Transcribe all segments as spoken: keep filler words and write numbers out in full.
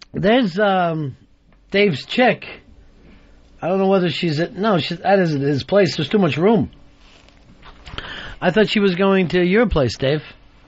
There's um, Dave's chick. I don't know whether she's at... No, she's at his, his place. There's too much room. I thought she was going to your place, Dave.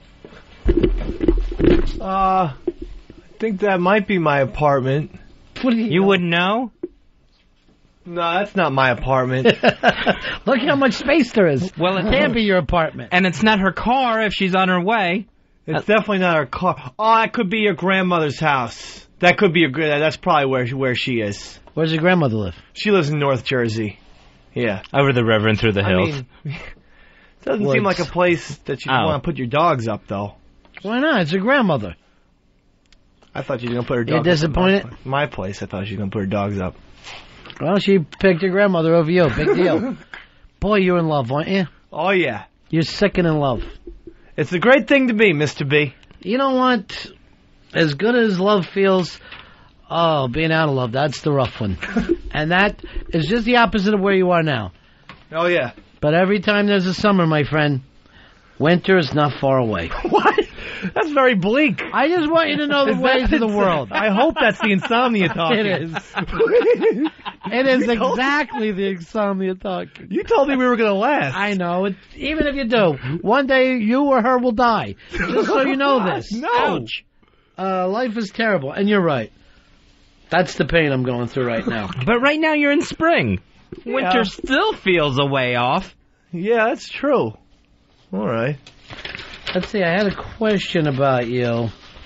Uh, I think that might be my apartment. What do you, you know? wouldn't know? No, that's not my apartment. Look how much space there is. Well, it can't be your apartment. And it's not her car if she's on her way. It's uh, definitely not her car. Oh, that could be your grandmother's house. That could be your... That's probably where she, where she is. Where's your grandmother live? She lives in North Jersey. Yeah. Over the river and through the hills. I mean, it doesn't Woods. seem like a place that you Oh. want to put your dogs up, though. Why not? It's your grandmother. I thought you were going to put her You're dogs up. disappointed? My, my place, I thought she was going to put her dogs up. Well, she picked your grandmother over you. Big deal. Boy, you're in love, aren't you? Oh, yeah. You're sicking in love. It's a great thing to be, Mister B. You know what? As good as love feels, oh, being out of love, that's the rough one. And that is just the opposite of where you are now. Oh, yeah. But every time there's a summer, my friend, winter is not far away. What? That's very bleak. I just want you to know the ways of the world. I hope that's the insomnia talking. It is. It is exactly the insomnia talking. You told me we were going to last. I know. It, even if you do, one day you or her will die. Just so you know this. No. Ouch. Uh, life is terrible. And you're right. That's the pain I'm going through right now. But right now you're in spring. Yeah. Winter still feels a way off. Yeah, that's true. All right. Let's see, I had a question about you.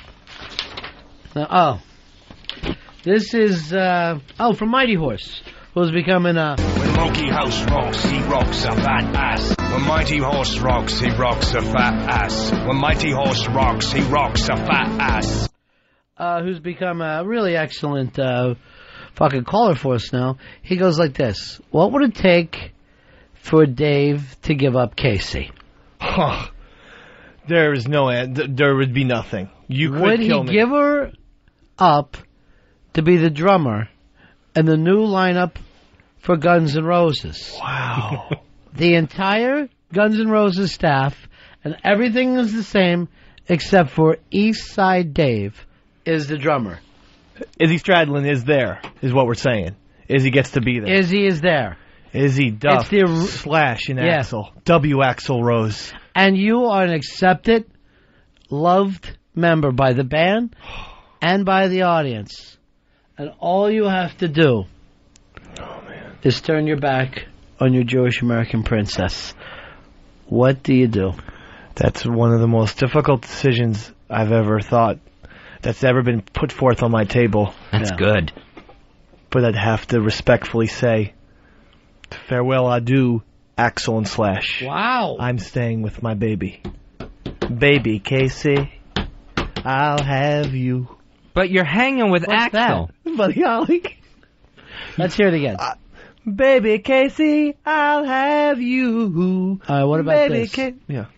Uh, oh. This is, uh, oh, from Mighty Horse, who's becoming a... When Monkey House rocks, he rocks a fat ass. When Mighty Horse rocks, he rocks a fat ass. When Mighty Horse rocks, he rocks a fat ass. Uh, who's become a really excellent, uh, fucking caller for us now. He goes like this. What would it take for Dave to give up Casey? Huh. There is no end. There would be nothing. You could Would kill he me. give her up to be the drummer in the new lineup for Guns N' Roses? Wow. The entire Guns N' Roses staff and everything is the same except for East Side Dave is the drummer. Izzy Stradlin is there, is what we're saying. Izzy gets to be there. Izzy is there. Izzy Duff It's the- slash and Yeah. Axl. W. Axl Rose. And you are an accepted, loved member by the band and by the audience. And all you have to do Oh, man. is turn your back on your Jewish American princess. What do you do? That's one of the most difficult decisions I've ever thought that's ever been put forth on my table. That's Yeah. good. But I'd have to respectfully say, farewell, adieu, Axl and Slash. Wow. I'm staying with my baby. Baby Casey, I'll have you. But you're hanging with What's Axl. Buddy Holly. Let's hear it again. Uh, baby Casey, I'll have you. All right, what about baby this? Ca- yeah.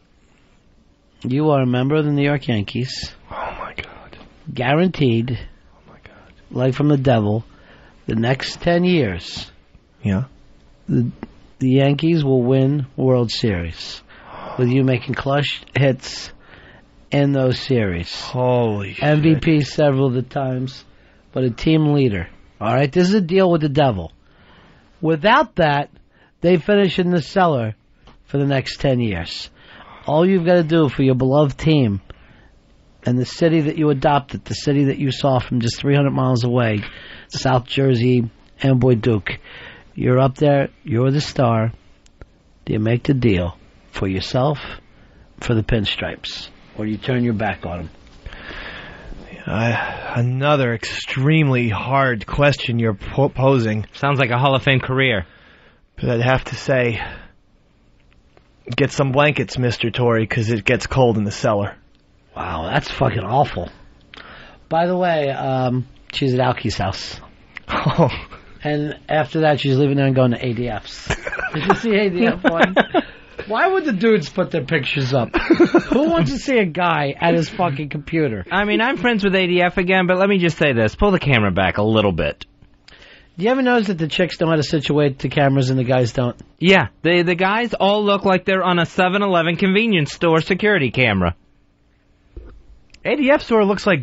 You are a member of the New York Yankees. Oh, my God. Guaranteed, Oh, my God. like from the devil, the next ten years, Yeah. the, the Yankees will win World Series. With you making clutch hits in those series. Holy shit. M V P several of the times, but a team leader. All right, this is a deal with the devil. Without that, they finish in the cellar for the next ten years. All you've got to do for your beloved team and the city that you adopted, the city that you saw from just three hundred miles away, South Jersey, Amboy Duke, you're up there, you're the star. Do you make the deal for yourself, for the pinstripes, or do you turn your back on them? Uh, another extremely hard question you're po- posing. Sounds like a Hall of Fame career. But I'd have to say, get some blankets, Mister Torrey, because it gets cold in the cellar. Wow, that's fucking awful. By the way, um, she's at Alky's house. Oh. And after that, she's leaving there and going to A D F's. Did you see A D F one? Why would the dudes put their pictures up? Who wants to see a guy at his fucking computer? I mean, I'm friends with A D F again, but let me just say this. Pull the camera back a little bit. Do you ever notice that the chicks know how to situate the cameras and the guys don't? Yeah, the, the guys all look like they're on a seven eleven convenience store security camera. A D F store looks like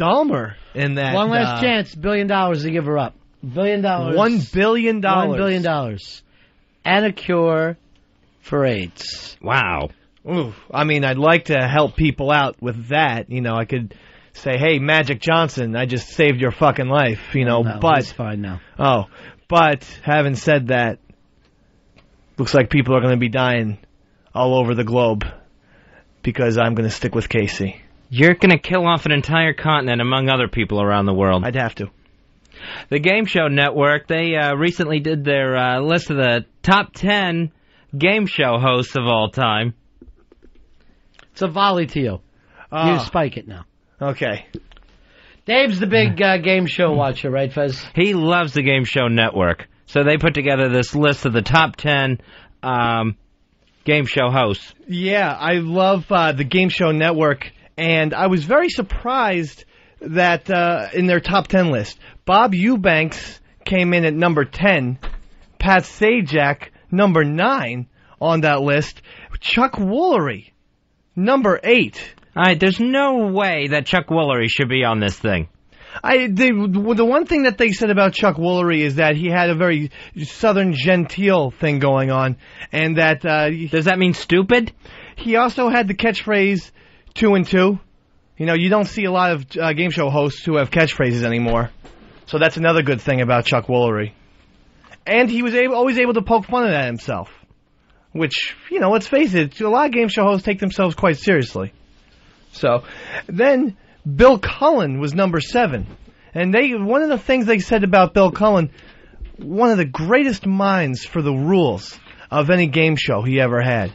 Dahmer in that. One last uh, chance, billion dollars to give her up. Billion dollars. One billion dollars. One billion dollars. And a cure for AIDS. Wow. Ooh, I mean, I'd like to help people out with that. You know, I could say, hey, Magic Johnson, I just saved your fucking life, you know, no, but... He's fine now. Oh, but having said that, looks like people are going to be dying all over the globe because I'm going to stick with Casey. You're going to kill off an entire continent among other people around the world. I'd have to. The Game Show Network, they uh, recently did their uh, list of the top ten game show hosts of all time. It's a volley to you. Oh. You spike it now. Okay. Dave's the big uh, game show watcher, right, Fez? He loves the Game Show Network. So they put together this list of the top ten um, game show hosts. Yeah, I love uh, the Game Show Network, and I was very surprised that uh, in their top ten list, Bob Eubanks came in at number ten, Pat Sajak number nine on that list, Chuck Woolery number eight. All right, there's no way that Chuck Woolery should be on this thing. I the, the one thing that they said about Chuck Woolery is that he had a very southern genteel thing going on, and that uh, does that mean stupid? He also had the catchphrase two and two. You know, you don't see a lot of uh, game show hosts who have catchphrases anymore, so that's another good thing about Chuck Woolery. And he was able, always able to poke fun at himself, which, you know, let's face it, a lot of game show hosts take themselves quite seriously. So, then Bill Cullen was number seven. And they one of the things they said about Bill Cullen, one of the greatest minds for the rules of any game show he ever had.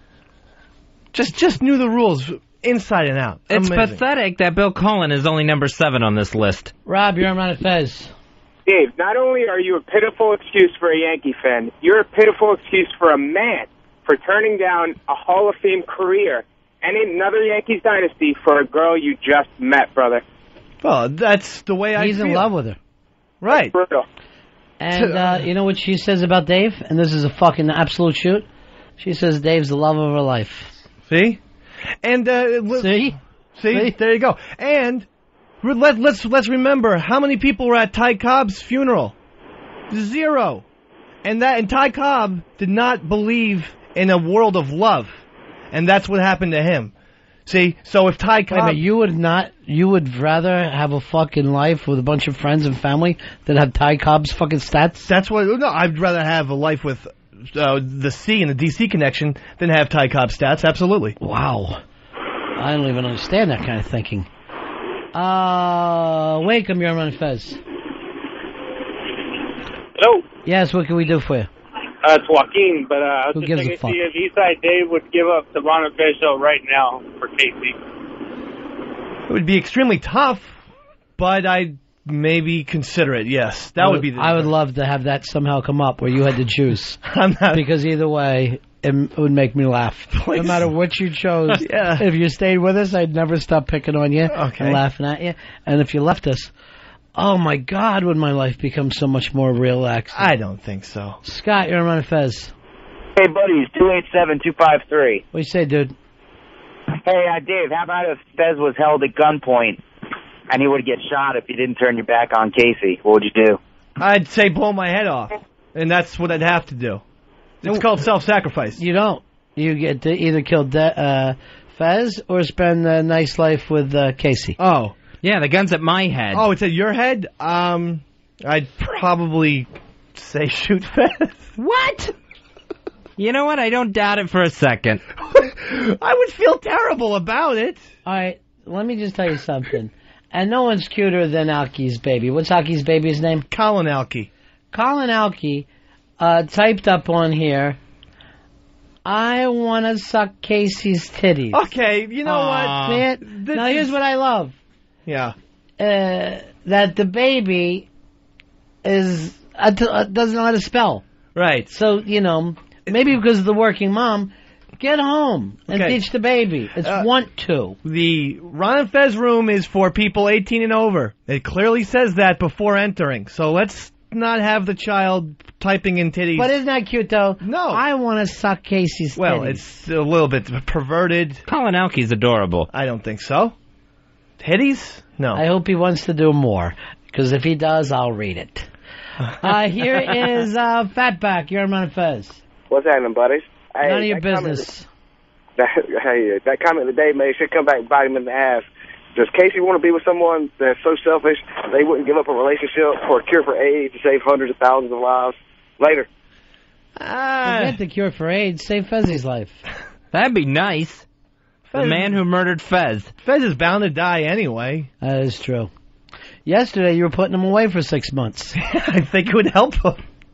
Just just knew the rules inside and out. It's Amazing. pathetic that Bill Cullen is only number seven on this list. Rob, you're on Fez. Dave, not only are you a pitiful excuse for a Yankee fan, you're a pitiful excuse for a man for turning down a Hall of Fame career and another Yankees dynasty for a girl you just met, brother. Well, that's the way I He's feel. in love with her. Right. That's brutal. And uh, you know what she says about Dave? And this is a fucking absolute shoot. She says Dave's the love of her life. See? And uh, li- See? see? See? There you go. And re- let, let's let's remember how many people were at Ty Cobb's funeral. Zero. And that and Ty Cobb did not believe in a world of love. And that's what happened to him. See, so if Ty Wait a Cobb... minute, you would not, you would rather have a fucking life with a bunch of friends and family than have Ty Cobb's fucking stats? That's what... No, I'd rather have a life with uh, the C and the D C connection than have Ty Cobb stats, absolutely. Wow. I don't even understand that kind of thinking. Uh, Wakeham, you're on Fez. Hello, Yes, what can we do for you? uh, it's Joaquin, but uh, I was Who just gives a thinking fuck? see if Eastside Dave would give up the Ron and Fez show right now for Casey. It would be extremely tough, but I'd maybe consider it, yes. That I would be the... I would love to have that somehow come up where you had to choose. I'm not... Because either way, it would make me laugh. Please. No matter what you chose. Yeah. If you stayed with us, I'd never stop picking on you Okay. and laughing at you. And if you left us, oh my God, would my life become so much more relaxed. I don't think so. Scott, you're on Fez. Hey, buddies, two eight seven two five three. What do you say, dude? Hey, uh, Dave, how about if Fez was held at gunpoint and he would get shot if you didn't turn your back on Casey? What would you do? I'd say blow my head off, and that's what I'd have to do. It's called self-sacrifice. You don't. You get to either kill De- uh, Fez or spend a nice life with uh, Casey. Oh. Yeah, the gun's at my head. Oh, it's at your head? Um, I'd probably say shoot Fez. What? You know what? I don't doubt it for a second. I would feel terrible about it. All right, let me just tell you something. And no one's cuter than Alky's baby. What's Alky's baby's name? Colin Alkey. Colin Alky uh, typed up on here, I want to suck Casey's titties. Okay, you know Aw. what? See it? This Now, here's is- what I love. Yeah. Uh, that the baby is uh, t- uh, doesn't know how to spell. Right. So, you know, maybe because of the working mom, get home and Okay. teach the baby. It's Uh, want to. The Ron and Fez room is for people eighteen and over. It clearly says that before entering. So let's not have the child typing in titties. But isn't that cute, though? No. I want to suck Casey's well, titties. it's a little bit perverted. Colin Alkey's adorable. I don't think so. Titties? No. I hope he wants to do more, because if he does, I'll read it. Uh, here is uh, Fatback. You're on Fez. What's happening, buddies? Hey, None of your that business. Comment, that, hey, that comment that Dave made should come back and bite him in the ass. Does Casey want to be with someone that's so selfish they wouldn't give up a relationship for a cure for AIDS to save hundreds of thousands of lives? Later. Uh, Forget the cure for AIDS. Save Fezzy's life. That'd be nice. Fez, the man who murdered Fez. Fez is bound to die anyway. That is true. Yesterday, you were putting him away for six months. I think it would help him.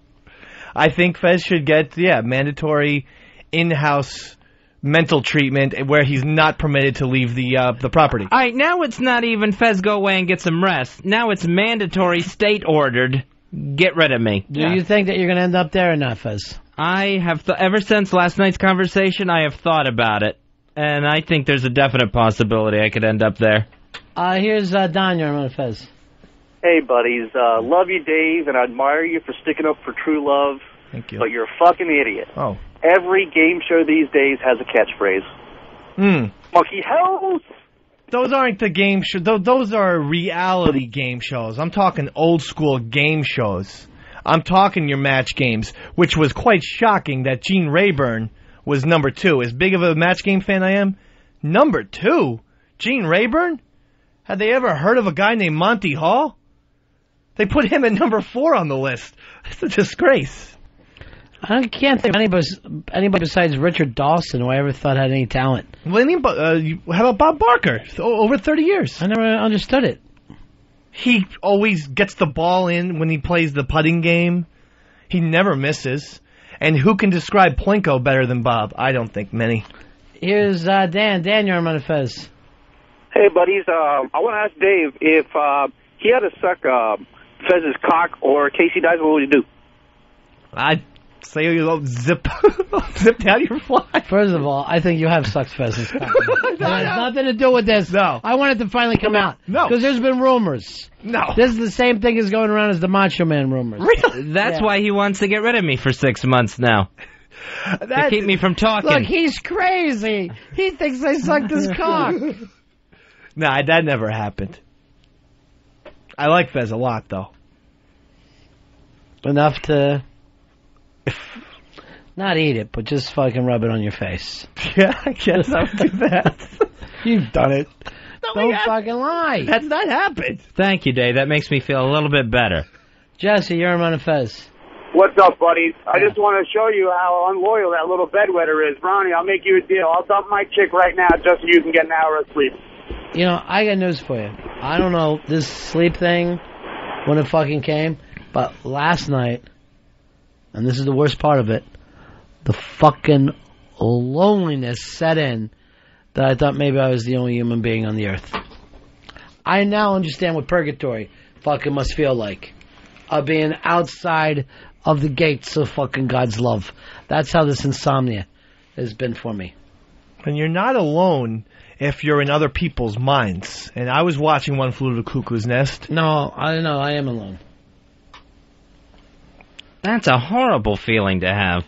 I think Fez should get, yeah, mandatory in-house mental treatment where he's not permitted to leave the uh, the property. All right, now it's not even Fez go away and get some rest. Now it's mandatory, state-ordered, get rid of me. Do yeah. you think that you're going to end up there or not, Fez? I have, th- ever since last night's conversation, I have thought about it. And I think there's a definite possibility I could end up there. Uh, here's uh, Don, you're on Fez. Hey, buddies. Uh, love you, Dave, and I admire you for sticking up for true love. Thank you. But you're a fucking idiot. Oh. Every game show these days has a catchphrase. Hmm. Monkey house! Those aren't the game shows. Th- those are reality game shows. I'm talking old school game shows. I'm talking your match games, which was quite shocking that Gene Rayburn was number two. As big of a match game fan I am, number two? Gene Rayburn? Had they ever heard of a guy named Monty Hall? They put him at number four on the list. It's a disgrace. I can't think of anybody, anybody besides Richard Dawson who I ever thought had any talent. What do you mean, uh, you, how about Bob Barker? O- over thirty years. I never understood it. He always gets the ball in when he plays the putting game. He never misses. And who can describe Plinko better than Bob? I don't think many. Here's uh, Dan. Dan, you're on Fez. Hey, buddies. Um, I want to ask Dave if uh, he had to suck uh, Fez's cock or Casey dies, what would you do? I'd say you zip, zip down your fly. First of all, I think you have sucked Fez's cock. It has nothing to do with this. No. I want it to finally come out. No. Because there's been rumors. No. This is the same thing as going around as the Macho Man rumors. Really? That's Yeah. why he wants to get rid of me for six months now. That, to keep me from talking. Look, he's crazy. He thinks I sucked his cock. Nah, that never happened. I like Fez a lot, though. Enough to not eat it, but just fucking rub it on your face. Yeah, I guess I would do that. You've done it. No, Don't have, fucking lie. That's not happened. Thank you, Dave. That makes me feel a little bit better. Jesse, you're on Fez. What's up, buddies? I just want to show you how unloyal that little bedwetter is. Ronnie, I'll make you a deal. I'll dump my chick right now just so you can get an hour of sleep. You know, I got news for you. I don't know this sleep thing when it fucking came, but last night, and this is the worst part of it, the fucking loneliness set in that I thought maybe I was the only human being on the earth. I now understand what purgatory fucking must feel like. Of being outside of the gates of fucking God's love. That's how this insomnia has been for me. And you're not alone if you're in other people's minds. And I was watching One Flew to the Cuckoo's Nest. No, I don't know. I am alone. That's a horrible feeling to have.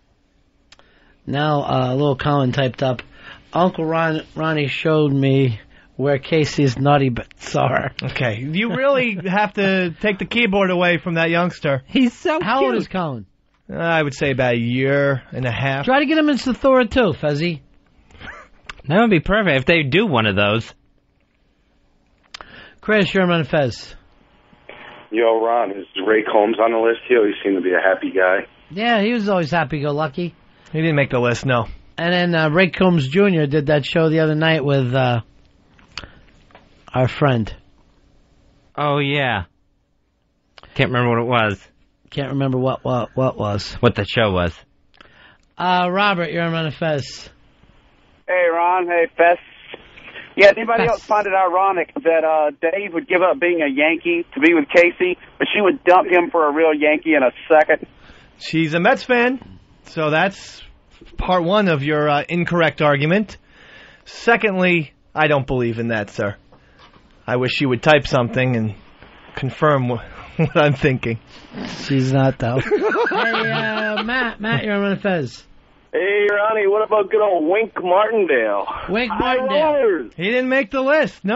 Now, uh, a little Colin typed up, Uncle Ron, Ronnie showed me where Casey's naughty bits are. Okay, you really have to take the keyboard away from that youngster. He's so How cute. old is Colin? Uh, I would say about a year and a half. Try to get him into Thor too, Fezzy. That would be perfect if they do one of those. Chris, you're on Fez. Yo, Ron, is Ray Combs on the list? He always seemed to be a happy guy. Yeah, he was always happy-go-lucky. He didn't make the list, no. And then uh, Ray Combs Junior did that show the other night with uh, our friend. Oh, yeah. Can't remember what it was. Can't remember what what what was. What the show was. Uh, Robert, you're on Fez. Hey, Ron. Hey, Fess. Yeah, anybody Fess. else find it ironic that uh, Dave would give up being a Yankee to be with Casey, but she would dump him for a real Yankee in a second? She's a Mets fan, so that's part one of your uh, incorrect argument. Secondly, I don't believe in that, sir. I wish she would type something and confirm what, what I'm thinking. She's not, though. Hey, uh, Matt, Matt, you're on Fez. Hey, Ronnie, what about good old Wink Martindale? Wink Martindale. He didn't make the list, no.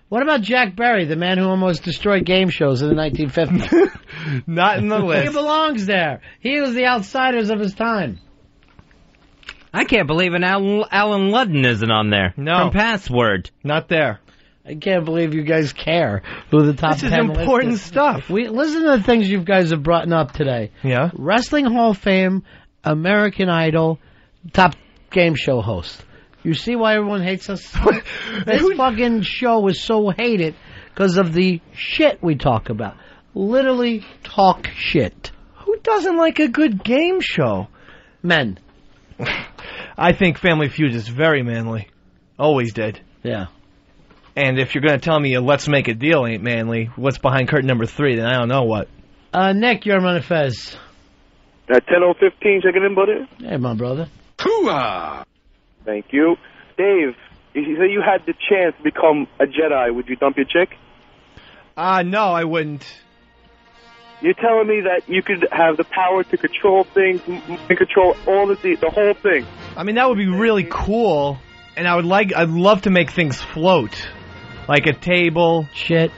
What about Jack Berry, the man who almost destroyed game shows in the nineteen fifties? Not in the He list. belongs there. He was the outsiders of his time. I can't believe an Al- Alan Ludden isn't on there. No. From Password. Not there. I can't believe you guys care who the top This is ten list important is. stuff. We listen to the things you guys have brought up today. Yeah. Wrestling Hall of Fame, American Idol, top game show host. You see why everyone hates us? This fucking show is so hated because of the shit we talk about. Literally talk shit. Who doesn't like a good game show? Men. I think Family Feud is very manly. Always did. Yeah. And if you're going to tell me a Let's Make a Deal ain't manly, what's behind curtain number three, then I don't know what. Uh, Nick, you're on Fez. At ten oh fifteen, checking in, buddy. Hey, my brother. Hooah! Thank you. Dave, if you say you had the chance to become a Jedi, would you dump your chick? Uh, no, I wouldn't. You're telling me that you could have the power to control things, m- and control all the the whole thing. I mean, that would be really cool, and I would like, I'd love to make things float. Like a table. Shit.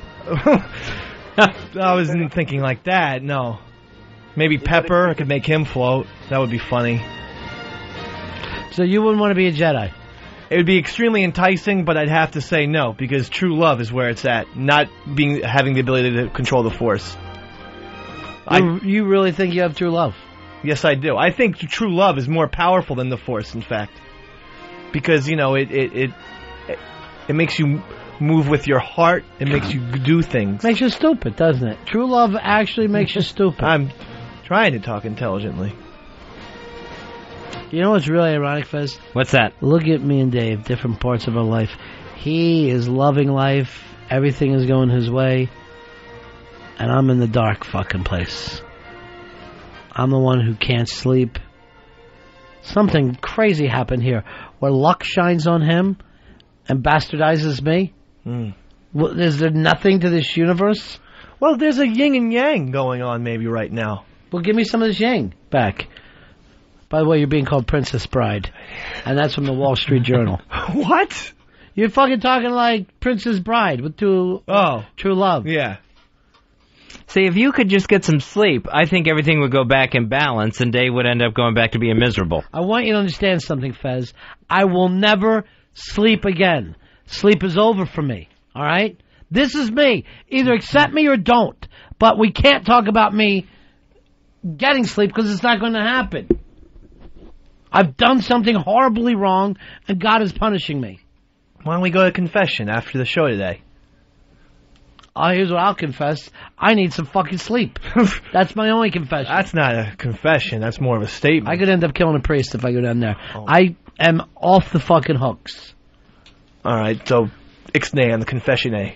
I wasn't thinking like that, no. Maybe Pepper, I could make him float. That would be funny. So you wouldn't want to be a Jedi? It would be extremely enticing, but I'd have to say no, because true love is where it's at, not being having the ability to control the Force. You, I, you really think you have true love? yes, I do. I think true love is more powerful than the Force, in fact. Because, you know, it it, it, it, it makes you move with your heart, it makes you do things. Makes you stupid, doesn't it? True love actually makes you stupid. I'm trying to talk intelligently. You know what's really ironic, Fez? What's that? Look at me and Dave, different parts of our life. He is loving life, everything is going his way, and I'm in the dark fucking place. I'm the one who can't sleep. Something crazy happened here, where luck shines on him and bastardizes me. Mm. Well, is there nothing to this universe? Well, there's a yin and yang going on maybe right now. Well, give me some of this yang back. By the way, you're being called Princess Bride, and that's from the Wall Street Journal. What? You're fucking talking like Princess Bride with true, Oh. true love. Yeah. See, if you could just get some sleep, I think everything would go back in balance, and Dave would end up going back to being miserable. I want you to understand something, Fez. I will never sleep again. Sleep is over for me, all right? This is me. Either accept me or don't. But we can't talk about me getting sleep because it's not going to happen. I've done something horribly wrong, and God is punishing me. Why don't we go to confession after the show today? Oh, here's what I'll confess. I need some fucking sleep. That's my only confession. That's not a confession. That's more of a statement. I could end up killing a priest if I go down there. Oh. I am off the fucking hooks. All right, so ixnay on the confession A.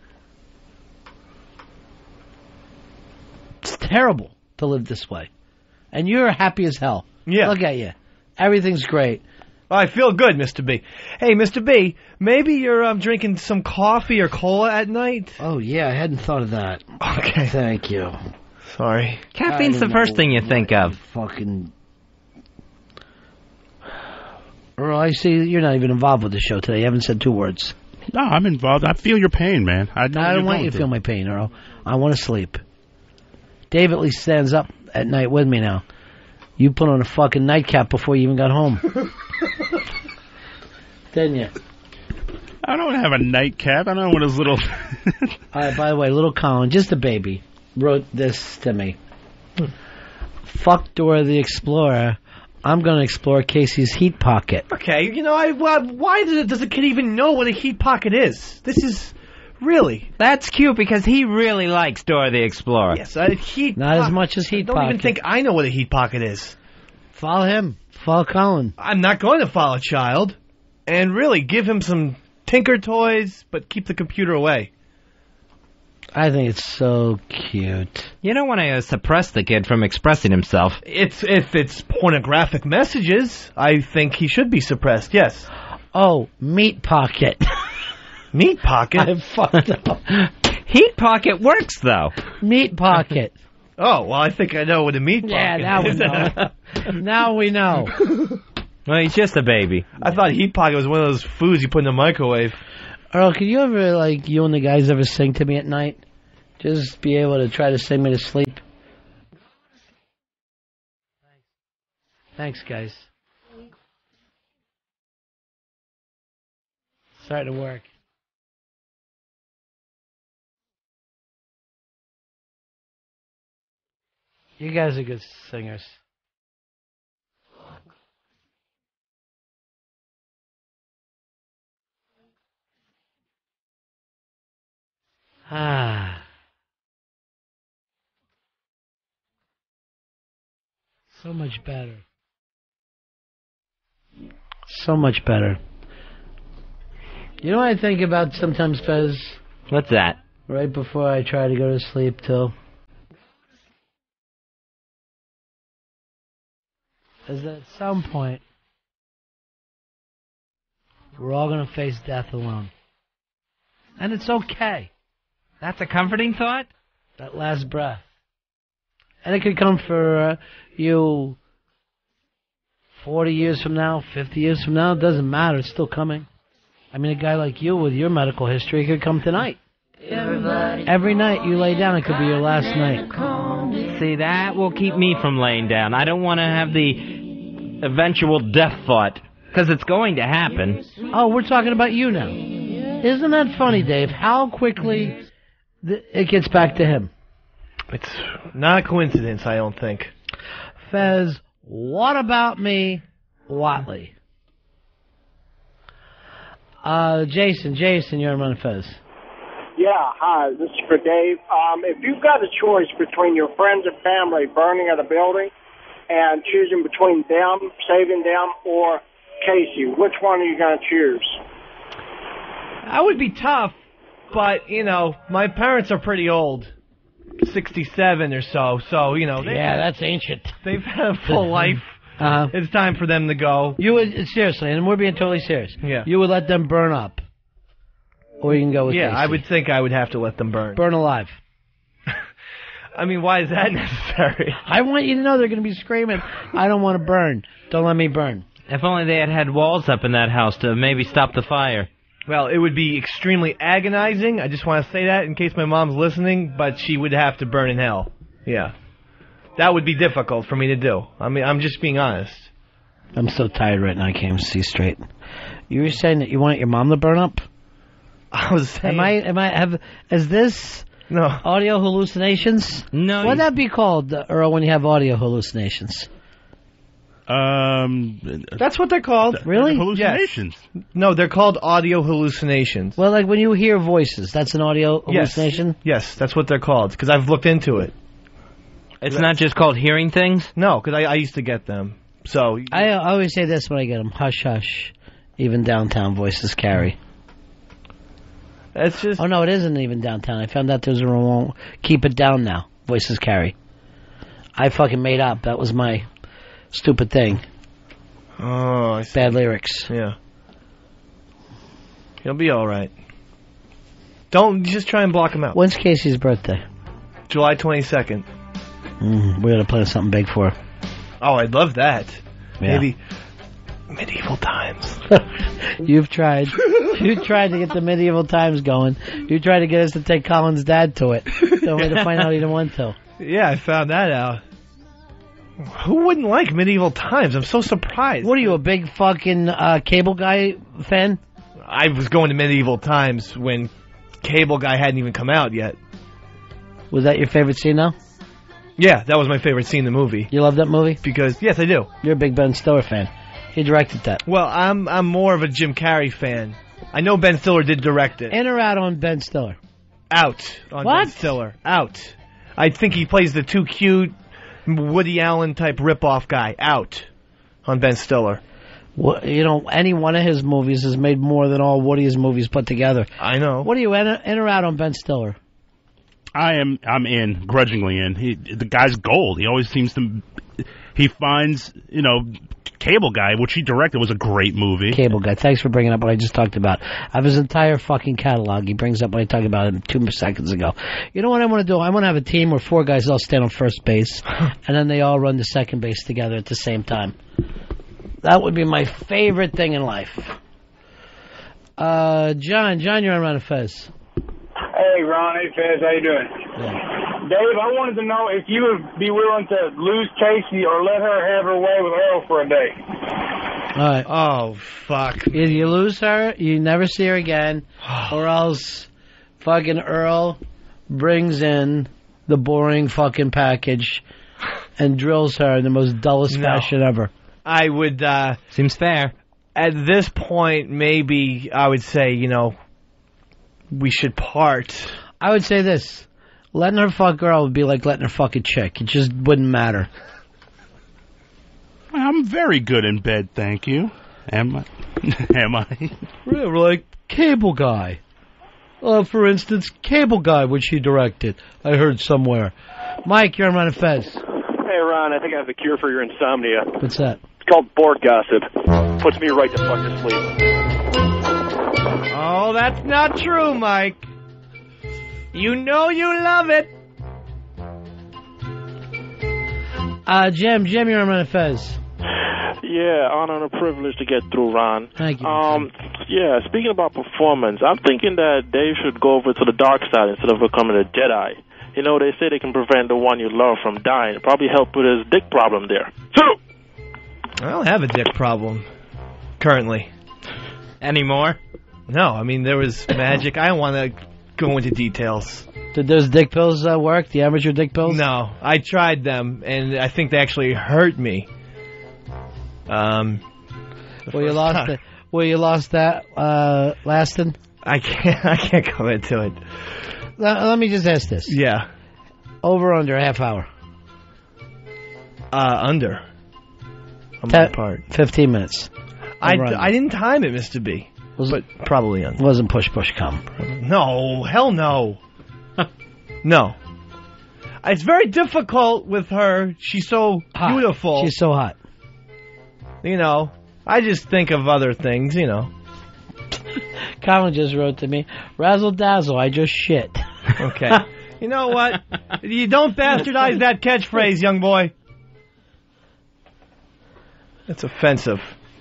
It's terrible to live this way. And you're happy as hell. Yeah. Look at you. Everything's great. Oh, I feel good, Mister B. Hey, Mister B, maybe you're um, drinking some coffee or cola at night? Oh, yeah, I hadn't thought of that. Okay. Thank you. Sorry. Caffeine's the first thing you think of. Fucking... Earl, I see you're not even involved with the show today. You haven't said two words. No, I'm involved. I feel your pain, man. I, know I what don't you're want going you to through. feel my pain, Earl. I want to sleep. Dave at least stands up at night with me now. You put on a fucking nightcap before you even got home. Didn't you? I don't have a nightcap. I don't know what his little... All right, by the way, little Colin, just a baby, wrote this to me. Fuck Dora the Explorer. I'm going to explore Casey's heat pocket. Okay, you know, I, why, why does, it, does a kid even know what a heat pocket is? This is... Really? That's cute because he really likes Dora the Explorer. Yes, a heat Not pocket. as much as heat I don't pocket. even think I know what a heat pocket is. Follow him. Follow Colin. I'm not going to follow child. And really, give him some Tinker Toys, but keep the computer away. I think it's so cute. You don't want to uh, suppress the kid from expressing himself. It's if it's pornographic messages, I think he should be suppressed, yes. Oh, meat pocket. Meat pocket? I fucked up. Heat pocket works, though. Meat pocket. Oh, well, I think I know what a meat pocket Yeah, now we is. know. Now we know. Well, he's just a baby. I thought heat pocket was one of those foods you put in the microwave. Earl, can you ever, like, you and the guys ever sing to me at night? Just be able to try to sing me to sleep? Thanks, guys. Starting to work. You guys are good singers. Ah. So much better. So much better. You know what I think about sometimes, Fez? What's that? Right before I try to go to sleep, till is that at some point we're all going to face death alone. And it's okay. That's a comforting thought? That last breath. And it could come for uh, you forty years from now, fifty years from now. It doesn't matter. It's still coming. I mean, a guy like you with your medical history could come tonight. Everybody Every night you lay down, it could be your last night. See, that will keep me from laying down. I don't want to have the eventual death thought, because it's going to happen. Oh, we're talking about you now. Isn't that funny, Dave? How quickly th- it gets back to him. It's not a coincidence, I don't think. Fez, what about me, Watley? Uh, Jason, Jason, you're on Fez. Yeah, hi, this is for Dave. Um, if you've got a choice between your friends and family burning at a building and choosing between them, saving them, or Casey, which one are you going to choose? That would be tough, but, you know, my parents are pretty old. sixty-seven or so, so, you know. They, yeah, that's ancient. They've had a full life. Uh-huh. It's time for them to go. You would, seriously, and we're being totally serious. Yeah. You would let them burn up. Or you can go with Yeah, Casey. I would think I would have to let them burn. Burn alive. I mean, why is that necessary? I want you to know they're going to be screaming, I don't want to burn. Don't let me burn. If only they had had walls up in that house to maybe stop the fire. Well, it would be extremely agonizing. I just want to say that in case my mom's listening, but she would have to burn in hell. Yeah. That would be difficult for me to do. I mean, I'm just being honest. I'm so tired right now, I can't even see straight. You were saying that you want your mom to burn up? I was saying... Am I, am I, have, is this no audio hallucinations? No. What'd that be called, Earl, when you have audio hallucinations? Um, That's what they're called. Really? Hallucinations. Yes. No, they're called audio hallucinations. Well, like when you hear voices, that's an audio hallucination? Yes, yes, that's what they're called, because I've looked into it. It's not just called hearing things? No, because I, I used to get them. So I, I always say this when I get them. Hush, hush. Even downtown voices carry. That's just... Oh, no, it isn't even downtown. I found out there's a wrong... Keep it down now. Voices carry. I fucking made up. That was my stupid thing. Oh, I see. Bad lyrics. Yeah. You'll be all right. Don't just try and block him out. When's Casey's birthday? July twenty-second. Mm, we gotta plan something big for her. Oh, I'd love that. Yeah. Maybe medieval times. You've tried. You tried to get the medieval times going. You tried to get us to take Colin's dad to it. The way to find out he didn't want to. Yeah, I found that out. Who wouldn't like medieval times? I'm so surprised. What are you, a big fucking uh, Cable Guy fan? I was going to medieval times when Cable Guy hadn't even come out yet. Was that your favorite scene now? Yeah, that was my favorite scene in the movie. You love that movie? Because, yes, I do. You're a big Ben Stiller fan. He directed that. Well, I'm I'm more of a Jim Carrey fan. I know Ben Stiller did direct it. In or out on Ben Stiller? Out on What? Ben Stiller. Out. I think he plays the too cute Woody Allen type rip-off guy. Out on Ben Stiller. Well, you know, any one of his movies has made more than all Woody's movies put together. I know. What are you, in, in or out on Ben Stiller? I am. I'm in, grudgingly in. He, the guy's gold. He always seems to. He finds, you know, Cable Guy, which he directed, was a great movie. Cable Guy. Thanks for bringing up what I just talked about. I have his entire fucking catalog. He brings up what I talked about him two seconds ago. You know what I want to do? I want to have a team where four guys all stand on first base, and then they all run to second base together at the same time. That would be my favorite thing in life. Uh, John, John, you're on Ron and Fez. Hey, Ron. Hey, Fez. How you doing? Yeah. Dave, I wanted to know if you would be willing to lose Casey or let her have her way with Earl for a day. All right. Oh, fuck. Either you lose her, you never see her again, or else fucking Earl brings in the boring fucking package and drills her in the most dullest No. fashion ever. I would, uh... Seems fair. At this point, maybe I would say, you know, we should part. I would say this. Letting her fuck Earl would be like letting her fuck a chick. It just wouldn't matter. I'm very good in bed, thank you. Am I? Am I? Really, we're like Cable Guy. Uh, for instance, Cable Guy, which he directed. I heard somewhere. Mike, you're on Ron and Fez. Hey, Ron, I think I have the cure for your insomnia. What's that? It's called board gossip. Puts me right the fuck to sleep. Oh, that's not true, Mike. You know you love it. Uh, Jim, Jim, you're on Ron and Fez. Yeah, honor and a privilege to get through, Ron. Thank you. Um, yeah, speaking about performance, I'm thinking that Dave should go over to the dark side instead of becoming a Jedi. You know, they say they can prevent the one you love from dying. Probably help with his dick problem there. So, I don't have a dick problem currently. Anymore? No, I mean, there was magic. I don't want to go into details. Did those dick pills uh, work? The amateur dick pills? No, I tried them, and I think they actually hurt me. Um, Well, you lost it. Well, you lost that, uh, lasting? I can't. I can't go into it. Let, let me just ask this. Yeah. Over or under a half hour? Uh, under. I'm Ten, apart. Fifteen minutes. I, Over, under. I didn't time it, Mister B. Was but probably under. Wasn't push push come. No, hell no. No. It's very difficult with her. She's so Hot. beautiful. She's so hot. You know, I just think of other things, you know. Colin just wrote to me, razzle dazzle, I just shit. Okay. You know what? You don't bastardize that catchphrase, young boy. That's offensive.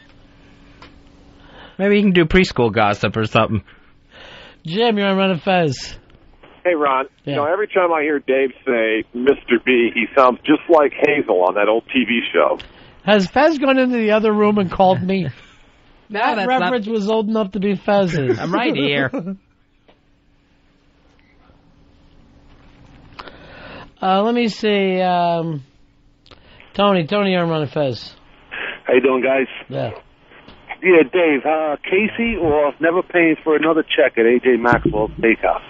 Maybe you can do preschool gossip or something. Jim, you're on Run and Fez. Hey, Ron. Yeah. You know, every time I hear Dave say Mister B, he sounds just like Hazel on that old T V show. Has Fez gone into the other room and called me? That that's reference not- was old enough to be Fez's. I'm right here. uh, let me see. Um, Tony, Tony, you're on Run and Fez. How you doing, guys? Yeah. Yeah, Dave, uh, Casey or never paying for another check at A J Maxwell's Steakhouse?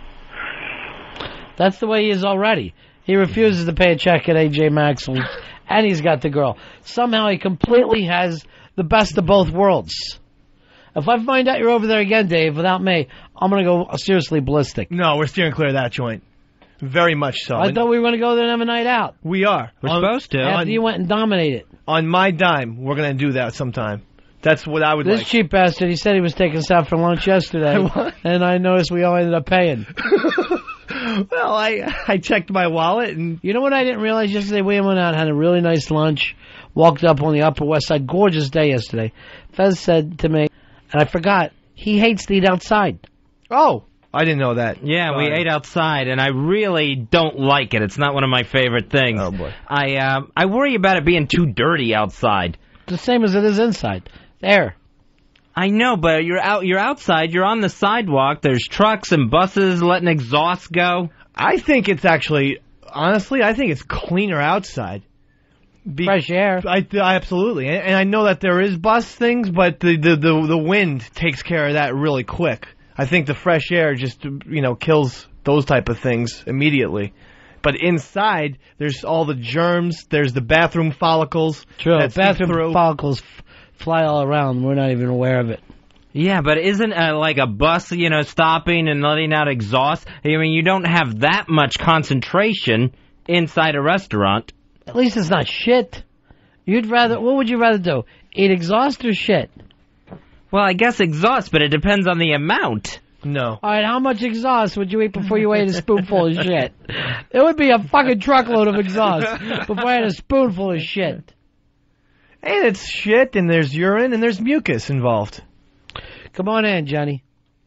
That's the way he is already. He refuses to pay a check at A J Maxwell, and he's got the girl. Somehow he completely has the best of both worlds. If I find out you're over there again, Dave, without me, I'm going to go seriously ballistic. No, we're steering clear of that joint. Very much so. I thought we were going to go there and have a night out. We are. We're On- supposed to. After on, you went and dominated. on my dime, we're going to do that sometime. That's what I would This like. cheap bastard, he said he was taking us out for lunch yesterday, What? and I noticed we all ended up paying. Well, I I checked my wallet, and You know what I didn't realize yesterday? We went out, had a really nice lunch, walked up on the Upper West Side. Gorgeous day yesterday. Fez said to me, and I forgot, he hates to eat outside. oh, I didn't know that. Yeah, we Sorry. ate outside, and I really don't like it. It's not one of my favorite things. Oh, boy. I uh, I worry about it being too dirty outside. The same as it is inside. There. I know, but you're out. You're outside. You're on the sidewalk. There's trucks and buses letting exhaust go. I think it's actually, honestly, I think it's cleaner outside. Be- Fresh air. I, I absolutely, and, and I know that there is bus things, but the, the the the wind takes care of that really quick. I think the fresh air just you know kills those type of things immediately. But inside, there's all the germs. There's the bathroom follicles. True. that seep Bathroom through. follicles f- fly all around. We're not even aware of it. Yeah, but isn't uh, like a bus, you know, stopping and letting out exhaust? I mean, you don't have that much concentration inside a restaurant. At least it's not shit. You'd rather, what would you rather do? Eat exhaust or shit? Well, I guess exhaust, but it depends on the amount. No. All right, how much exhaust would you eat before you ate a spoonful of shit? It would be a fucking truckload of exhaust before I had a spoonful of shit. And it's shit, and there's urine, and there's mucus involved. Come on in, Johnny.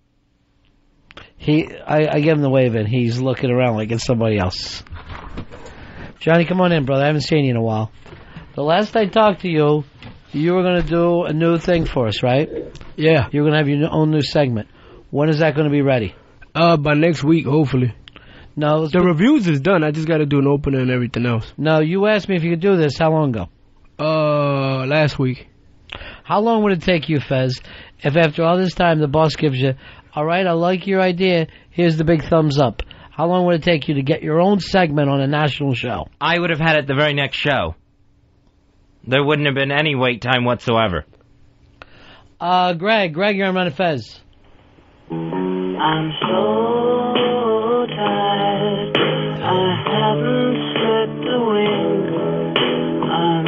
He, I, I give him the wave in. He's looking around like it's somebody else. Johnny, come on in, brother. I haven't seen you in a while. The last I talked to you, you were going to do a new thing for us, right? Yeah. You're going to have your own new segment. When is that going to be ready? Uh, by next week, hopefully. No, the reviews is done. I just got to do an opener and everything else. No, you asked me if you could do this. How long ago? Uh, last week. How long would it take you, Fez, if after all this time the boss gives you, all right, I like your idea, here's the big thumbs up. How long would it take you to get your own segment on a national show? I would have had it the very next show. There wouldn't have been any wait time whatsoever. Uh, Greg, Greg, you're on Run Fez. I'm so tired, I haven't slept a wink. I'm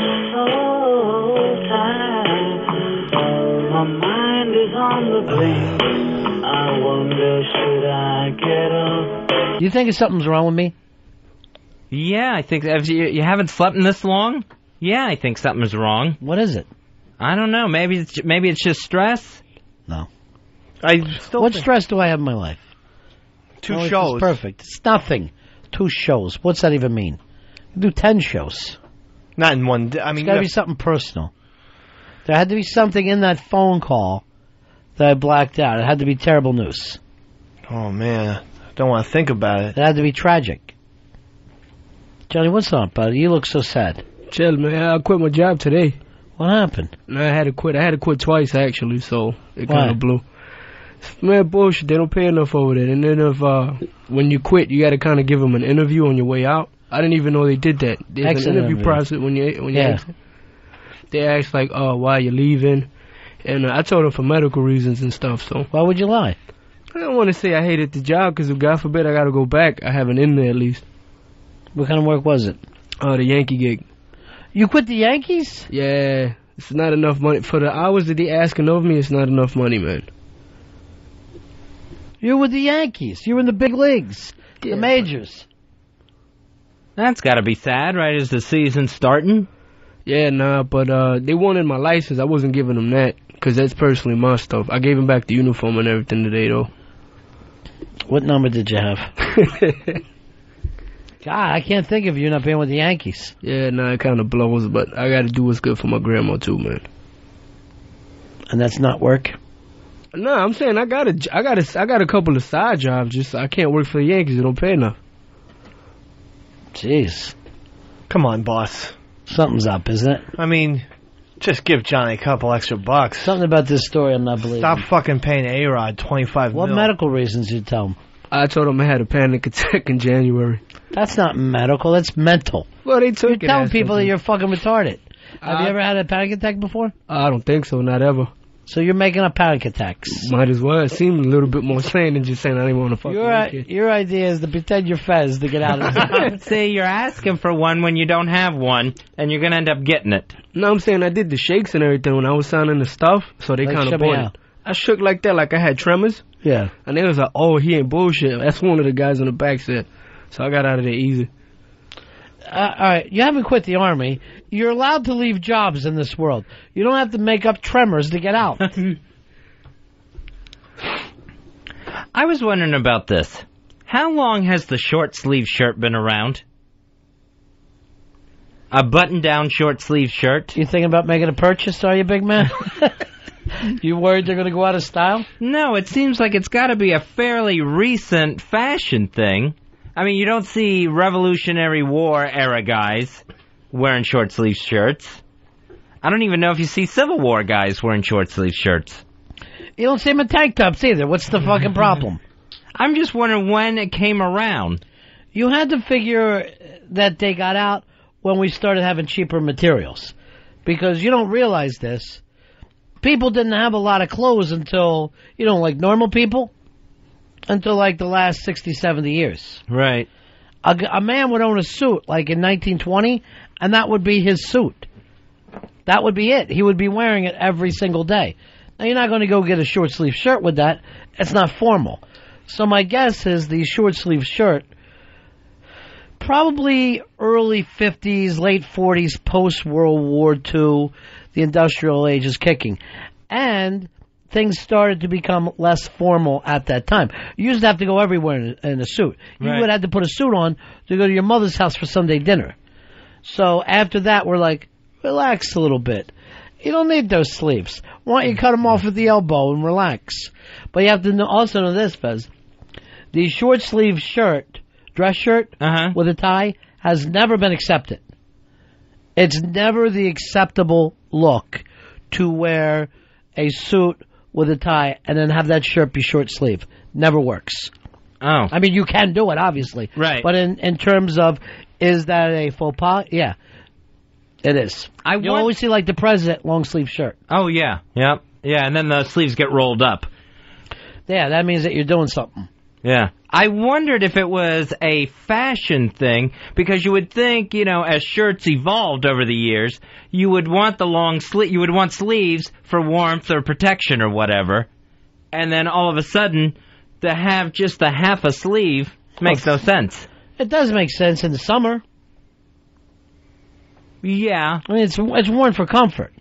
so tired, my mind is on the blink. I wonder, should I get up? Do you think something's wrong with me? Yeah, I think if you, you haven't slept in this long. Yeah, I think something's wrong. What is it? I don't know. Maybe it's maybe it's just stress. No. I still what think- stress do I have in my life? Two no, shows. It's perfect. It's nothing. Two shows. What's that even mean? You do ten shows. Not in one day. I mean, It's got to you be have- something personal. There had to be something in that phone call that I blacked out. It had to be terrible news. Oh, man. I don't want to think about it. It had to be tragic. Johnny, what's up, buddy? You look so sad. Chill, man. I quit my job today. What happened? No, I had to quit. I had to quit twice, actually, so it Why? kind of blew. Man, bullshit. They don't pay enough over there. And then if uh, when you quit, you got to kind of give them an interview on your way out. I didn't even know they did that. There's Exit an interview interview. process when you when you Yeah. exit. They ask like, "Oh, why you leaving?" And uh, I told them for medical reasons and stuff. So why would you lie? I don't want to say I hated the job because if God forbid I got to go back, I have an in there at least. What kind of work was it? Uh, the Yankee gig. You quit the Yankees? Yeah, it's not enough money for the hours that they asking of me. It's not enough money, man. You're with the Yankees. You're in the big leagues, Yeah, the majors. That's got to be sad, right? As the season's starting. Yeah, nah, but uh, they wanted my license. I wasn't giving them that because that's personally my stuff. I gave them back the uniform and everything today, though. What number did you have? God, I can't think of you not being with the Yankees. Yeah, nah, it kind of blows, but I got to do what's good for my grandma too, man. And that's not work? No, I'm saying I got a, I got a, I got a couple of side jobs. Just I can't work for the Yankees. They don't pay enough. Jeez. Come on, boss. Something's up, isn't it? I mean, just give Johnny a couple extra bucks. Something about this story I'm not believing. Stop fucking paying A-Rod twenty-five What mil. medical reasons did you tell him? I told them I had a panic attack in January. That's not medical. That's mental. Well, they took You're it telling as people that something. you're fucking retarded. Have Uh, you ever had a panic attack before? I don't think so, not ever. So you're making up panic attacks. Might as well. It seemed a little bit more sane than just saying I didn't want to fuck Your, with you. your idea is to pretend you're Fez to get out of it. See, you're asking for one when you don't have one, and you're going to end up getting it. No, I'm saying I did the shakes and everything when I was signing the stuff, so they Like, kind show of me bought how. it. I shook like that, like I had tremors, Yeah. and they was like, "Oh, he ain't bullshit." That's one of the guys in the back said. So I got out of there easy. Uh, all right, you haven't quit the Army. You're allowed to leave jobs in this world. You don't have to make up tremors to get out. I was wondering about this. How long has the short sleeve shirt been around? A button-down short sleeve shirt? You thinking about making a purchase, are you, big man? You worried they're going to go out of style? No, it seems like it's got to be a fairly recent fashion thing. I mean, you don't see Revolutionary War era guys wearing short sleeve shirts. I don't even know if you see Civil War guys wearing short sleeve shirts. You don't see them in tank tops either. What's the fucking problem? I'm just wondering when it came around. You had to figure that they got out when we started having cheaper materials. Because you don't realize this. People didn't have a lot of clothes until, you know, like normal people, until like the last sixty, seventy years. Right. A, a man would own a suit like in nineteen twenty, and that would be his suit. That would be it. He would be wearing it every single day. Now, you're not going to go get a short sleeve shirt with that. It's not formal. So my guess is the short sleeve shirt, probably early fifties, late forties, post-World War Two, the industrial age is kicking. And things started to become less formal at that time. You used to have to go everywhere in a, in a suit. You Right. would have to put a suit on to go to your mother's house for Sunday dinner. So after that, we're like, relax a little bit. You don't need those sleeves. Why don't you cut them off at the elbow and relax? But you have to know, also know this, Fez. The short sleeve shirt, dress shirt Uh-huh. with a tie, has never been accepted. It's never the acceptable look to wear a suit with a tie and then have that shirt be short sleeve. Never works. Oh. I mean, you can do it, obviously. Right. But in, in terms of, is that a faux pas? Yeah. It is. I you want- always see, like, the president, long sleeve shirt. Oh, yeah. Yep. Yeah, and then the sleeves get rolled up. Yeah, that means that you're doing something. Yeah. I wondered if it was a fashion thing, because you would think, you know, as shirts evolved over the years, you would want the long sleeve, you would want sleeves for warmth or protection or whatever, and then all of a sudden, to have just a half a sleeve makes no sense. It does make sense in the summer. Yeah. I mean, it's it's worn for comfort.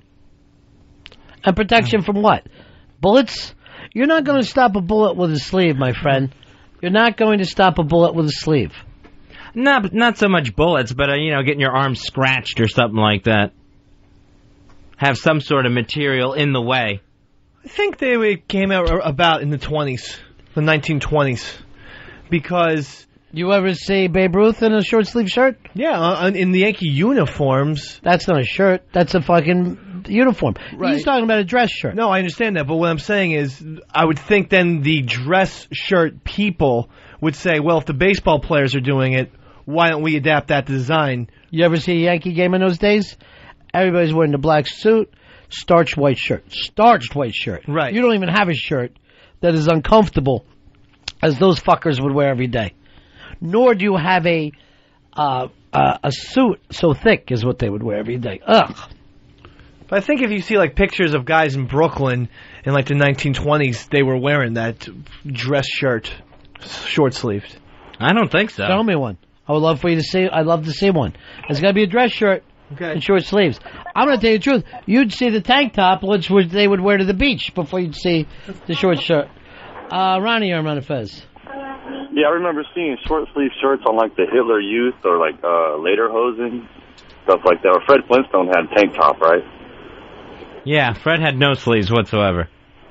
And protection from what? Bullets? You're not going to stop a bullet with a sleeve, my friend. You're not going to stop a bullet with a sleeve. Not not so much bullets, but, uh, you know, getting your arm scratched or something like that. Have some sort of material in the way. I think they came out about in the twenties, the nineteen twenties, because... You ever see Babe Ruth in a short sleeve shirt? Yeah, uh, in the Yankee uniforms. That's not a shirt. That's a fucking uniform. Right. He's talking about a dress shirt. No, I understand that, but what I'm saying is, I would think then the dress shirt people would say, well, if the baseball players are doing it, why don't we adapt that design? You ever see a Yankee game in those days? Everybody's wearing the black suit, starched white shirt. Starched white shirt. Right. You don't even have a shirt that is uncomfortable as those fuckers would wear every day. Nor do you have a uh, uh, a suit so thick as what they would wear every day. Ugh. But I think if you see like pictures of guys in Brooklyn in like the nineteen twenties, they were wearing that dress shirt, short sleeved. I don't think so. Show me one. I would love for you to see. I'd love to see one. It's got to be a dress shirt okay. and short sleeves. I'm going to tell you the truth. You'd see the tank top, which would, they would wear to the beach, before you'd see the short shirt. Uh, Ronnie, you're on Fez. Yeah, I remember seeing short sleeve shirts on like the Hitler Youth or like uh, Lederhosen, stuff like that. Or Fred Flintstone had a tank top, right? Yeah, Fred had no sleeves whatsoever.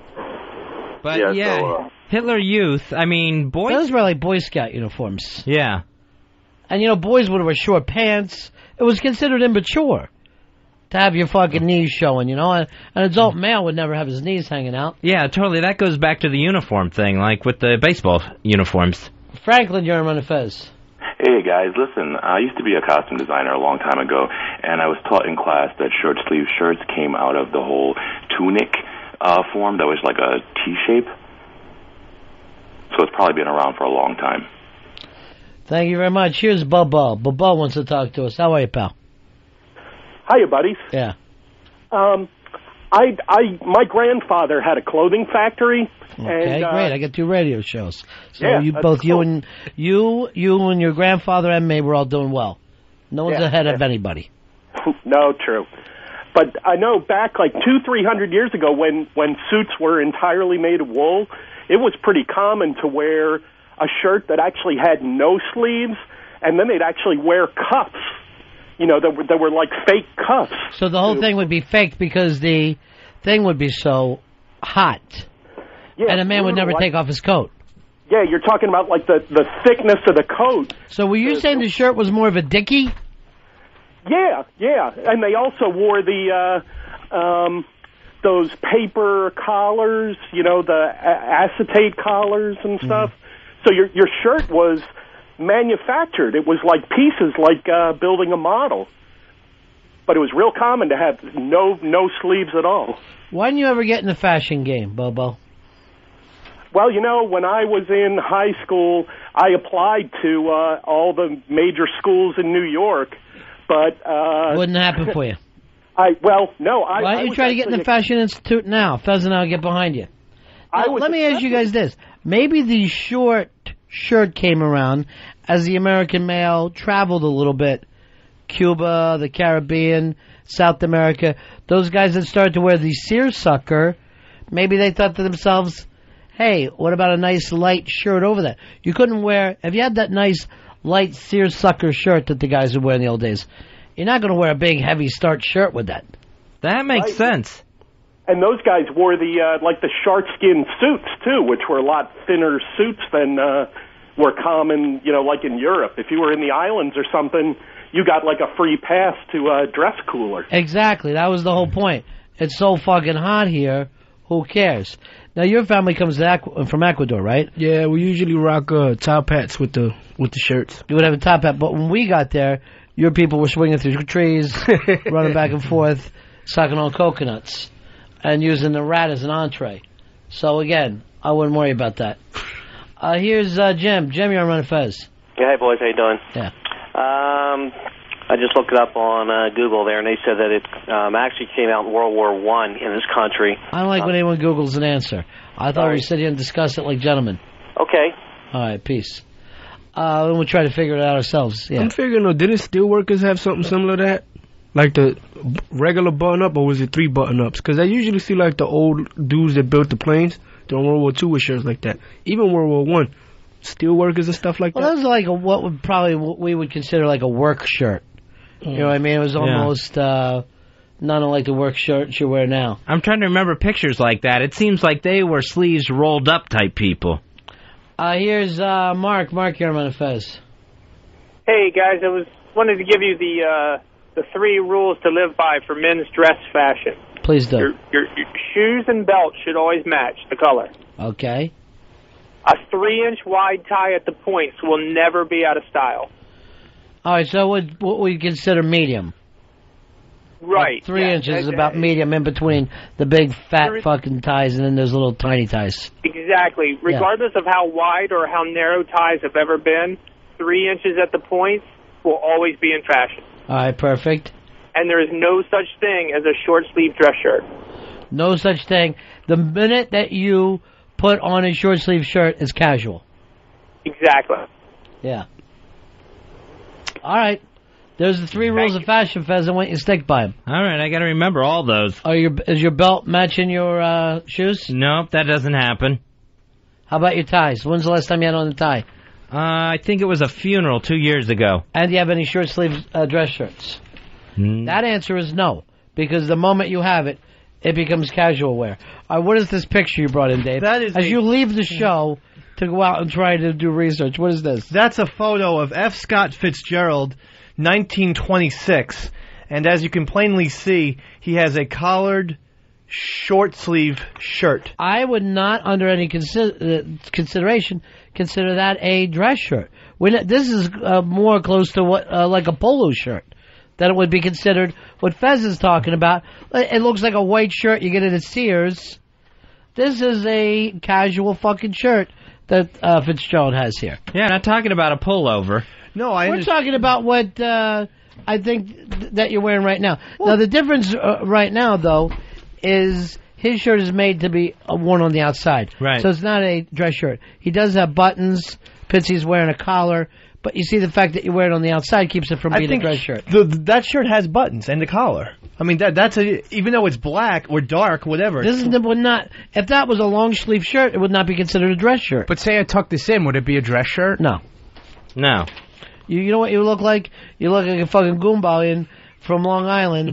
But Yeah, yeah, so, uh, Hitler Youth, I mean, boys... Those were like Boy Scout uniforms. Yeah. And, you know, boys would wear short pants. It was considered immature to have your fucking knees showing, you know. An adult male would never have his knees hanging out. Yeah, totally. That goes back to the uniform thing, like with the baseball uniforms. Franklin, you're on Fez. Hey guys, listen, I used to be a costume designer a long time ago, and I was taught in class that short sleeve shirts came out of the whole tunic uh, form that was like a T-shape. So it's probably been around for a long time. Thank you very much. Here's Bubba. Bubba wants to talk to us. How are you, pal? Hiya, buddies. Yeah. Um, I, I, my grandfather had a clothing factory. Okay, and, uh, great. I got two radio shows. So yeah, you that's both you cool. and you you and your grandfather and me were all doing well. No one's Yeah, ahead yeah. of anybody. No, true. But I know back like two, three hundred years ago, when when suits were entirely made of wool, it was pretty common to wear a shirt that actually had no sleeves, and then they'd actually wear cuffs. You know, that were, that were like fake cuffs. So the whole thing would be faked because the thing would be so hot, Yeah, and a man would brutal, never like- take off his coat. Yeah, you're talking about like the the thickness of the coat. So were you saying the shirt was more of a dickie? Yeah, yeah, and they also wore the uh, um, those paper collars, you know, the a- acetate collars and stuff. So your your shirt was manufactured. It was like pieces, like uh, building a model. But it was real common to have no no sleeves at all. Why didn't you ever get in the fashion game, Bobo? Well, you know, when I was in high school, I applied to uh, all the major schools in New York, but uh, Wouldn't happen for you. I well, no, I. Why I don't you was try to get in the actually- Fashion Institute now? Fez and I'll get behind you. I Now, was let me ask you guys this. Maybe the short shirt came around as the American male traveled a little bit. Cuba, the Caribbean, South America. Those guys that started to wear the seersucker, maybe they thought to themselves, hey, what about a nice light shirt over that? You couldn't wear, if you had that nice light seersucker shirt that the guys would wear in the old days, you're not going to wear a big heavy starch shirt with that. That makes Right. sense. And those guys wore the uh, like the shark skin suits too, which were a lot thinner suits than uh, were common, you know, like in Europe. If you were in the islands or something, you got like a free pass to uh, dress cooler. Exactly. That was the whole point. It's so fucking hot here. Who cares? Now, your family comes to Ecu- from Ecuador, right? Yeah, we usually rock uh, top hats with the with the shirts. You would have a top hat, but when we got there, your people were swinging through trees, running back and forth, sucking on coconuts, and using the rat as an entree. So, again, I wouldn't worry about that. Uh, here's uh, Jim. Jim, you're on Run Fez. Yeah, hey boys, how you doing? Yeah. Um, I just looked it up on uh, Google there, and they said that it um, actually came out in World War One in this country. I don't like Um, when anyone Googles an answer. I thought Sorry. we sit here and discuss it like gentlemen. Okay. All right, peace. Uh, then we'll try to figure it out ourselves. Yeah. I'm figuring, though, didn't steelworkers have something similar to that? Like the regular button-up, or was it three button-ups? Because I usually see, like, the old dudes that built the planes during World War Two with shirts like that. Even World War One, steelworkers and stuff like Well, that. that was like a, what would probably what we would consider like a work shirt. You know what I mean? It was Yeah. almost uh, not unlike the work shirt you wear now. I'm trying to remember pictures like that. It seems like they were sleeves rolled up type people. Uh, here's uh, Mark. Mark, you're on Fez. Hey guys, I was wanted to give you the uh, the three rules to live by for men's dress fashion. Please do. Your, your, your shoes and belt should always match the color. Okay. A three-inch wide tie at the points will never be out of style. All right, so what what we consider medium? Right. Like three yeah, inches is and- about medium in between the big fat fucking ties and then those little tiny ties. Exactly. Regardless of how wide or how narrow ties have ever been, three inches at the points will always be in fashion. All right, perfect. And there is no such thing as a short-sleeve dress shirt. No such thing. The minute that you put on a short sleeve shirt, it's casual. Exactly. Yeah. All right. There's the three rules of fashion, Fez. I want you to stick by them. All right, I got to remember all those. Are your is your belt matching your uh, shoes? Nope, that doesn't happen. How about your ties? When's the last time you had on a tie? Uh, I think it was a funeral two years ago. And do you have any short sleeve uh, dress shirts? Mm. That answer is no, because the moment you have it, it becomes casual wear. All right, what is this picture you brought in, Dave? That is As a- you leave the show to go out and try to do research, what is this? That's a photo of F. Scott Fitzgerald, nineteen twenty-six, and as you can plainly see, he has a collared, short-sleeve shirt. I would not, under any consider- uh, consideration, consider that a dress shirt. When it- this is uh, more close to what uh, like a polo shirt than it would be considered what Fez is talking about. It looks like a white shirt you get it at Sears. This is a casual fucking shirt that uh, Fitzgerald has here. Yeah, not talking about a pullover. No, I We're understand. talking about what uh, I think th- that you're wearing right now. Now, the difference uh, right now, though, is his shirt is made to be uh, worn on the outside. Right. So it's not a dress shirt. He does have buttons. Pitzy's wearing a collar. But you see, the fact that you wear it on the outside keeps it from I being think a dress shirt. The, that shirt has buttons and a collar. I mean, that that's a even though it's black or dark, whatever. This is the, would not. If that was a long sleeve shirt, it would not be considered a dress shirt. But say I tuck this in, would it be a dress shirt? No. No. You, you know what you look like? You look like a fucking Goombalian from Long Island,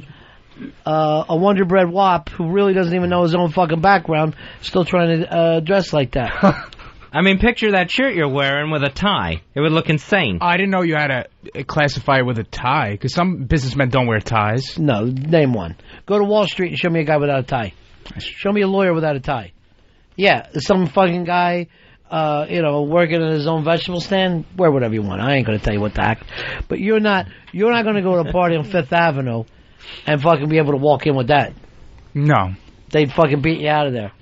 uh, a Wonder Bread wop who really doesn't even know his own fucking background, still trying to uh, dress like that. I mean, picture that shirt you're wearing with a tie. It would look insane. I didn't know you had to classify it with a tie, because some businessmen don't wear ties. No, name one. Go to Wall Street and show me a guy without a tie. Show me a lawyer without a tie. Yeah, some fucking guy, uh, you know, working at his own vegetable stand. Wear whatever you want. I ain't gonna tell you what to act. But you're not. You're not gonna go to a party on Fifth Avenue and fucking be able to walk in with that. No. They'd fucking beat you out of there.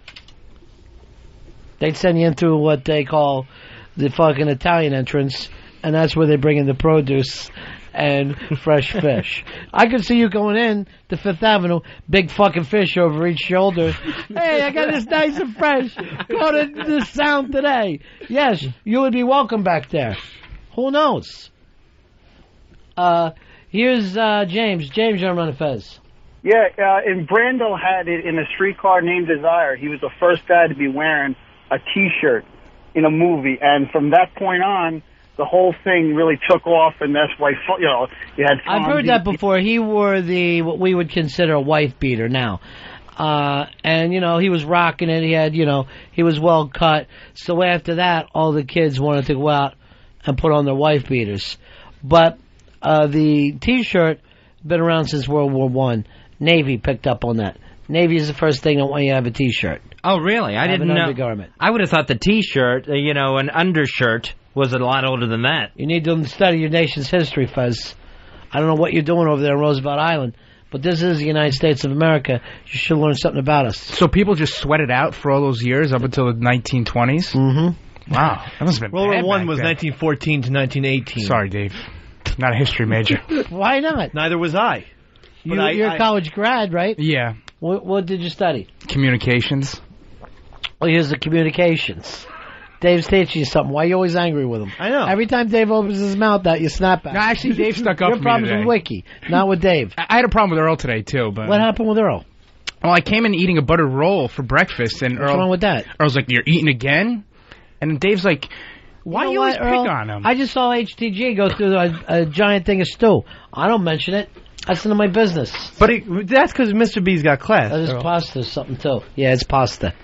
They'd send you in through what they call the fucking Italian entrance, and that's where they bring in the produce and fresh fish. I could see you going in to Fifth Avenue, big fucking fish over each shoulder. Hey, I got this nice and fresh. Go to the Sound today. Yes, you would be welcome back there. Who knows? Uh, here's uh, James. James, you're on Fez. Yeah, uh, and Brando had it in A Streetcar Named Desire. He was the first guy to be wearing a T-shirt in a movie, and from that point on, the whole thing really took off, and that's why, you know, you had... I've heard that before. He wore the, what we would consider a wife beater now. Uh, and, you know, he was rocking it. He had, you know, he was well cut. So after that, all the kids wanted to go out and put on their wife beaters. But uh, the T-shirt been around since World War One. Navy picked up on that. Navy is the first thing that want you to have a T-shirt. Oh, really? I Have didn't an know. undergarment. I would have thought the T-shirt, uh, you know, an undershirt was a lot older than that. You need to study your nation's history, Fez. I don't know what you're doing over there on Roosevelt Island, but this is the United States of America. You should learn something about us. So people just sweated out for all those years up until the nineteen twenties? Mm-hmm. Wow. That must have been World War bad One back was then. nineteen fourteen to nineteen eighteen. Sorry, Dave. Not a history major. Why not? Neither was I. You, I- you're I- a college grad, right? Yeah. What, what did you study? Communications. Well, here's the communications. Dave's teaching you something. Why are you always angry with him? I know. Every time Dave opens his mouth out, you snap at him. No, actually, Dave stuck up Your for me problem's today. with Wiki, not with Dave. I I had a problem with Earl today, too. But What happened with Earl? Well, I came in eating a buttered roll for breakfast, and What's Earl... wrong with that? Earl's like, you're eating again? And Dave's like, why You know you always what, Earl? pick on him? I just saw H T G go through a, a giant thing of stew. I don't mention it. That's none of my business. But it, that's because Mister B's got class. That is Earl. pasta or something, too. Yeah, it's pasta.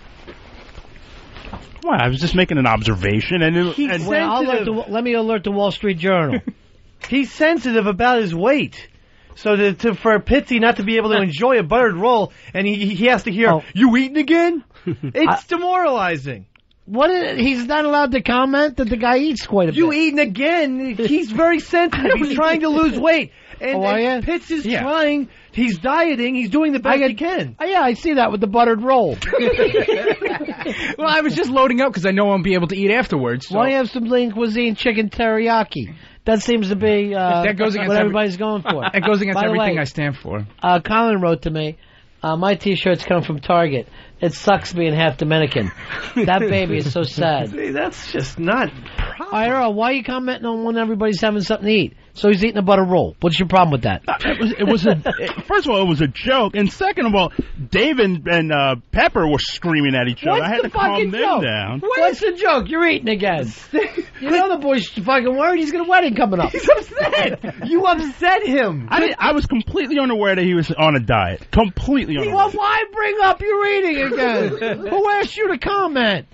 Well, I was just making an observation, and, it, He's and Well, I'll alert sensitive. the, let me alert the Wall Street Journal. He's sensitive about his weight. So to, to, for Pitzy not to be able to enjoy a buttered roll, and he he has to hear, Oh. you eating again? It's demoralizing. What is, he's not allowed to comment that the guy eats quite a You bit. eating again? He's very sensitive. He's trying to lose weight. And, Oh, are and ya? Pitts is Yeah. trying. He's dieting. He's doing the best I he can. Oh, yeah, I see that with the buttered roll. Well, I was just loading up because I know I'll be able to eat afterwards. So. Why don't you have some lean cuisine chicken teriyaki? That seems to be uh, That goes against what every- everybody's going for. It goes against By the everything way, I stand for. Uh, Colin wrote to me, uh, my T-shirts come from Target. It sucks being half Dominican. That baby is so sad. See, that's just not All right, Earl, why are you commenting on when everybody's having something to eat? So he's eating a butter roll. What's your problem with that? it was, it was a. It, first of all, it was a joke, and second of all, Dave and, and uh, Pepper were screaming at each other. What's I had the to calm fucking them joke? down. What's the joke? You're eating again. You know the boy's fucking worried. He's got a wedding coming up. He's upset. You upset him. I, didn't- I was completely unaware that he was on a diet. Completely unaware. Well, why bring up you're eating again? Who asked you to comment?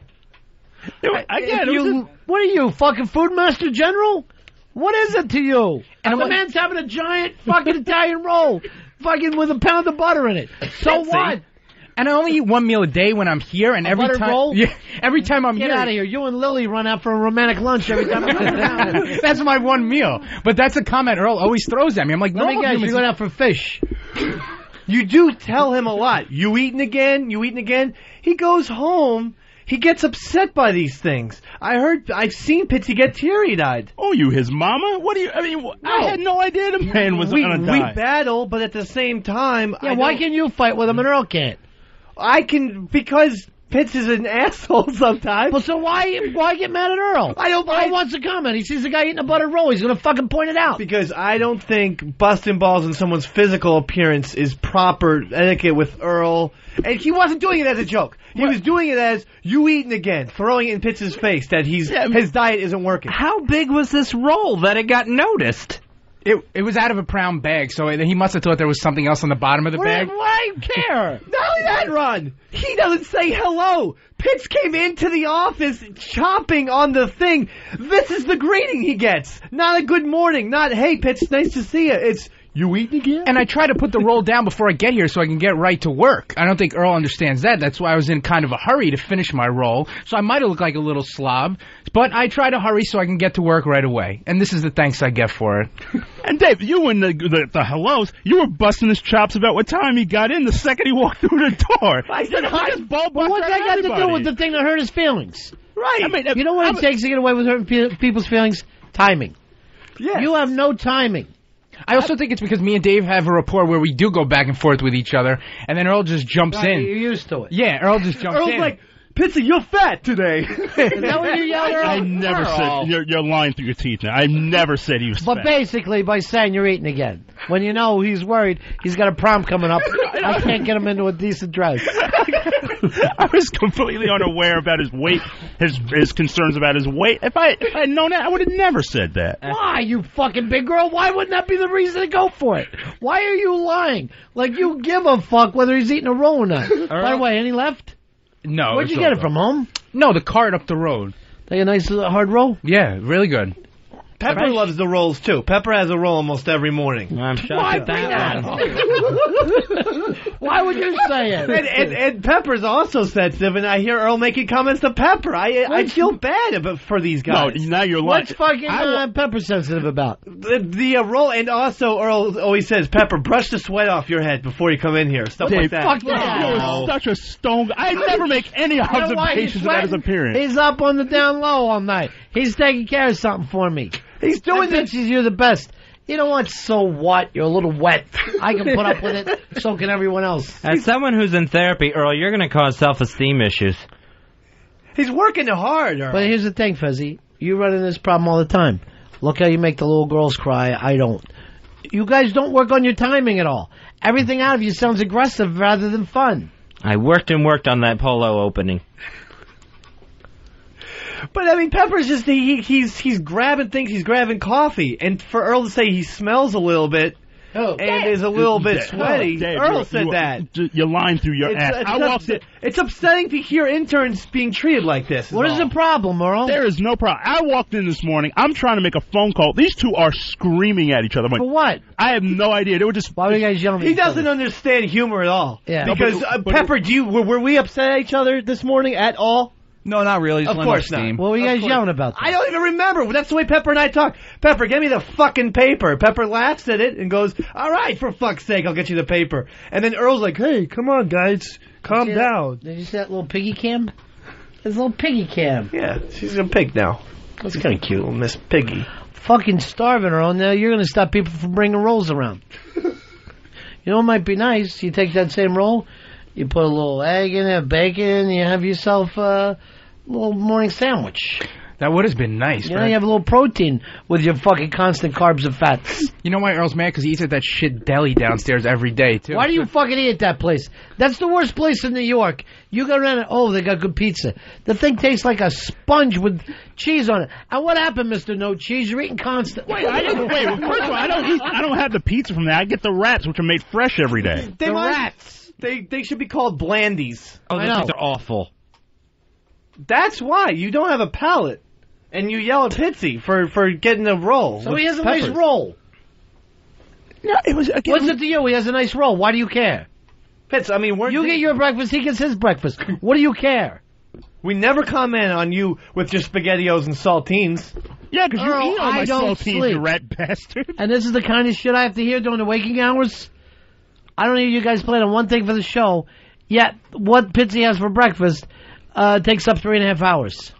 It- again, If it was you, a- what are you, fucking Food Master General? What is it to you? And And the I'm like- man's having a giant fucking Italian roll, fucking with a pound of butter in it. So Pitzy. what? And I only eat one meal a day when I'm here, and A every buttered time, roll? yeah, every time I'm Get here, out of here. You and Lily run out for a romantic lunch every time I come down. that's my one meal. But that's a comment Earl always throws at me. I'm like, Let me normal guess, humans- you're going out for fish. You do tell him a lot. You eating again? You eating again? He goes home. He gets upset by these things. I heard, I've seen Pitzy get teary-eyed. Oh, you his mama? What do you? I mean, wh- I had no idea the man was we, on a we diet. battle, but at the same time, Yeah, I why don't- can you fight with him and Earl can't? I can because Pitts is an asshole sometimes. Well, so why why get mad at Earl? I don't. Earl I, wants to comment. He sees a guy eating a buttered roll. He's going to fucking point it out. because I don't think busting balls in someone's physical appearance is proper etiquette with Earl. And he wasn't doing it as a joke. He was doing it as you eating again, throwing it in Pitts' face that he's his diet isn't working. How big was this roll that it got noticed? It it was out of a brown bag, so he must have thought there was something else on the bottom of the What- bag. Why care? Not only that, Ron, he doesn't say hello. Pitts came into the office chopping on the thing. This is the greeting he gets. Not a good morning. Not, hey, Pitts, nice to see you. It's, you eating again? And I try to put the roll down before I get here so I can get right to work. I don't think Earl understands that. That's why I was in kind of a hurry to finish my roll. So I might have looked like a little slob, but I try to hurry so I can get to work right away. And this is the thanks I get for it. And Dave, you and the, the the hellos, you were busting his chops about what time he got in the second he walked through the door. I said, hi. Ball Well, what's that got to do with the thing that hurt his feelings? Right. I mean, You know what I'm- it takes to get away with hurting pe- people's feelings? Timing. Yeah. You have no timing. I also think it's because me and Dave have a rapport where we do go back and forth with each other, and then Earl just jumps Right, in. You're used to it. Yeah, Earl just jumps Earl's in. like, Pitzy, you're fat today. Is that what you yelled at? I never said you're, you're lying through your teeth now. I never said he was But fat. basically, by saying you're eating again, when you know he's worried, he's got a prom coming up. I can't get him into a decent dress. I was completely unaware about his weight, his his concerns about his weight. If I if I had known that, I would have never said that. Why, you fucking big girl? Why wouldn't that be the reason to go for it? Why are you lying? Like you give a fuck whether he's eating a roll or not. By the way, any left? No. Where'd it's you get all it from, home? No, the cart up the road. Like a nice uh, hard roll? Yeah, really good. Pepper Fresh. loves the rolls, too. Pepper has a roll almost every morning. I'm shocked Why at bring that that one. up? Why would you say it? And, and, and Pepper's also sensitive, and I hear Earl making comments to Pepper. I I feel bad about, for these guys. No, now you're What's lying. fucking uh, Pepper sensitive about? The, the uh, roll, and also Earl always says, Pepper, brush the sweat off your head before you come in here. Stuff Dave, like that. Fuck You're that. such a stone. I never make any You know why? He's observations about his sweating. appearance. He's up on the down low all night. He's taking care of something for me. He's doing this. You're the best. You know what? So what? You're a little wet. I can put up with it. So can everyone else. As someone who's in therapy, Earl, you're going to cause self-esteem issues. He's working hard, Earl. But here's the thing, Fezzy. You run into this problem all the time. Look how you make the little girls cry. I don't. You guys don't work on your timing at all. Everything out of you sounds aggressive rather than fun. I worked and worked on that polo opening. But I mean, Pepper's just he he's he's grabbing things. He's grabbing coffee, and for Earl to say he smells a little bit oh, and is a little bit sweaty, Dave, Earl you- said you- that. You're lying through your It's, ass. it's, I walked upset- it's upsetting to hear interns being treated like this. What is all. the problem, Earl? There is no problem. I walked in this morning. I'm trying to make a phone call. These two are screaming at each other. I'm like, For what? I have no idea. They were just. Why were you guys yelling? at He each other? doesn't understand humor at all. Yeah. Because No, but- uh, but- Pepper, do you were, were we upset at each other this morning at all? No, not really. Just Of letting off course not. steam. What were you Of guys course. yelling about? I don't even remember. That's the way Pepper and I talk. Pepper, get me the fucking paper. Pepper laughs at it and goes, all right, for fuck's sake, I'll get you the paper. And then Earl's like, hey, come on, guys. Calm See down. that? Did you see that little piggy cam? His little piggy cam. Yeah, she's a pig now. That's kind of cute. Little Miss Piggy. Fucking starving, Earl. Now you're going to stop people from bringing rolls around. You know what might be nice? You take that same roll, you put a little egg in it, bacon, you have yourself a little morning sandwich. That would have been nice, You know, right? you have a little protein with your fucking constant carbs and fats. You know why Earl's mad? Because he eats at that shit deli downstairs every day, too. Why do you fucking eat at that place? That's the worst place in New York. You go around and, oh, they got good pizza. The thing tastes like a sponge with cheese on it. And what happened, Mister No Cheese? You're eating constant. Wait, I didn't, wait. First of all, I don't eat. I don't have the pizza from there. I get the wraps, which are made fresh every day. They The might- rats. They, they should be called blandies. Oh, I those know. things are awful. That's why. You don't have a palate. And you yell at Pitzy for, for getting a roll. So with he has a peppers. nice roll. Yeah, it was. Again, What's it to you? He has a nice roll. Why do you care? Pitz, I mean, we're You get your breakfast, he gets his breakfast. What do you care? we never comment on you with your SpaghettiOs and saltines. Yeah, because you Earl, eat all I my don't saltines, sleep. you rat bastard. And this is the kind of shit I have to hear during the waking hours? I don't hear you guys plan on one thing for the show, yet what Pitzy has for breakfast uh, takes up three and a half hours.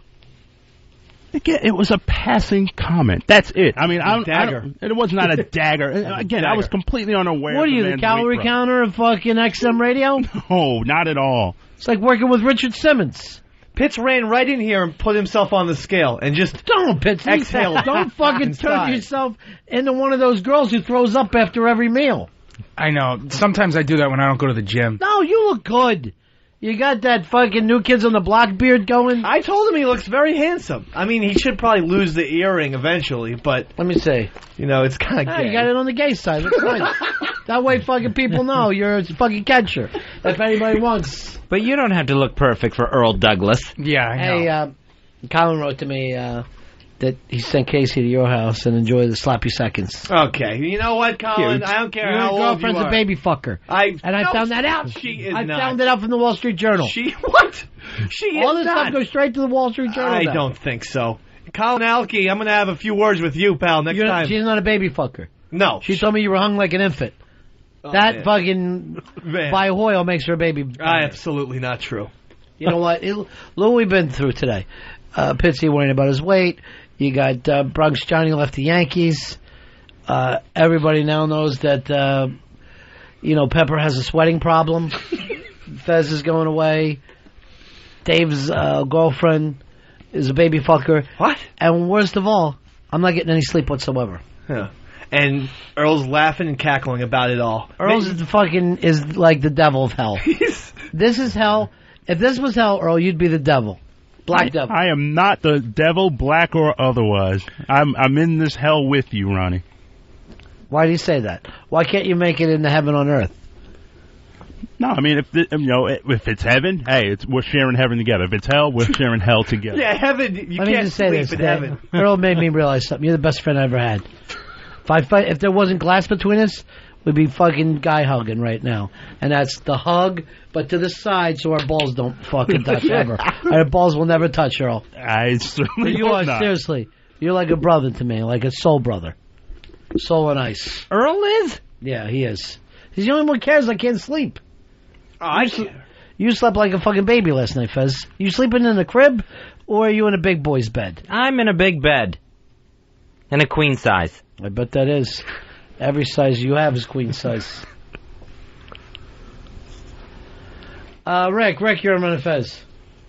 Again, it was a passing comment. That's it. I mean, I don't, I Dagger. don't, it was not a dagger. Again, I was Dagger. completely unaware. What are of you, the man's calorie weight counter of fucking X M radio? problem. No, not at all. It's like working with Richard Simmons. Pitts ran right in here and put himself on the scale and just Don't, Pitzy. exhale. Don't fucking turn Inside. yourself into one of those girls who throws up after every meal. I know. Sometimes I do that when I don't go to the gym. No, you look good. You got that fucking New Kids on the Block beard going. I told him he looks very handsome. I mean, he should probably lose the earring eventually, but Let me see. you know, it's kind of Ah, gay. you got it on the gay side. That's nice. That way fucking people know you're a fucking catcher. If anybody wants. But you don't have to look perfect for Earl Douglas. Yeah, I know. Hey, uh, Colin wrote to me uh, that he sent Casey to your house and enjoy the sloppy seconds. Okay, you know what, Colin? Cute. I don't care Your how old girlfriend's you are. a baby fucker. I And I no, found that out. She is I not. found it out from the Wall Street Journal. She what? She All is this not. stuff goes straight to the Wall Street Journal. I now. don't think so. Colin Alke, I'm going to have a few words with you, pal, next You're not- time. she's not a baby fucker. No. She told me you were hung like an infant. Oh, that man. fucking Man. by Hoyle makes her a baby. Ah, absolutely not true. You know what? It, look what we've been through today. Uh, Pitzy worrying about his weight. You got uh, Bronx Johnny left the Yankees. Uh, everybody now knows that, uh, you know, Pepper has a sweating problem. Fez is going away. Dave's uh, girlfriend is a baby fucker. What? And worst of all, I'm not getting any sleep whatsoever. Yeah. And Earl's laughing and cackling about it all. Earl's is the fucking is like the devil of hell. This is hell. If this was hell, Earl, you'd be the devil. Black I, devil. I am not the devil, black or otherwise. I'm I'm in this hell with you, Ronnie. Why do you say that? Why can't you make it into heaven on earth? No, I mean, if the, you know, if it's heaven, hey, it's we're sharing heaven together. If it's hell, we're sharing hell together. Yeah, heaven. You Let me can't just say sleep this. in that heaven. Earl made me realize something. You're the best friend I ever had. If I fight, if there wasn't glass between us, we'd be fucking guy hugging right now. And that's the hug, but to the side so our balls don't fucking touch ever. Our balls will never touch, Earl. I certainly You hope are not. seriously. You're like a brother to me, like a soul brother. Soul and ice. Earl is? Yeah, he is. He's the only one who cares. I can't sleep. Oh, I you, sl- you slept like a fucking baby last night, Fez. You sleeping in the crib, or are you in a big boy's bed? I'm in a big bed. In a queen size. I bet that is. Every size you have is queen size. Uh, Rick, Rick, you're on Fez.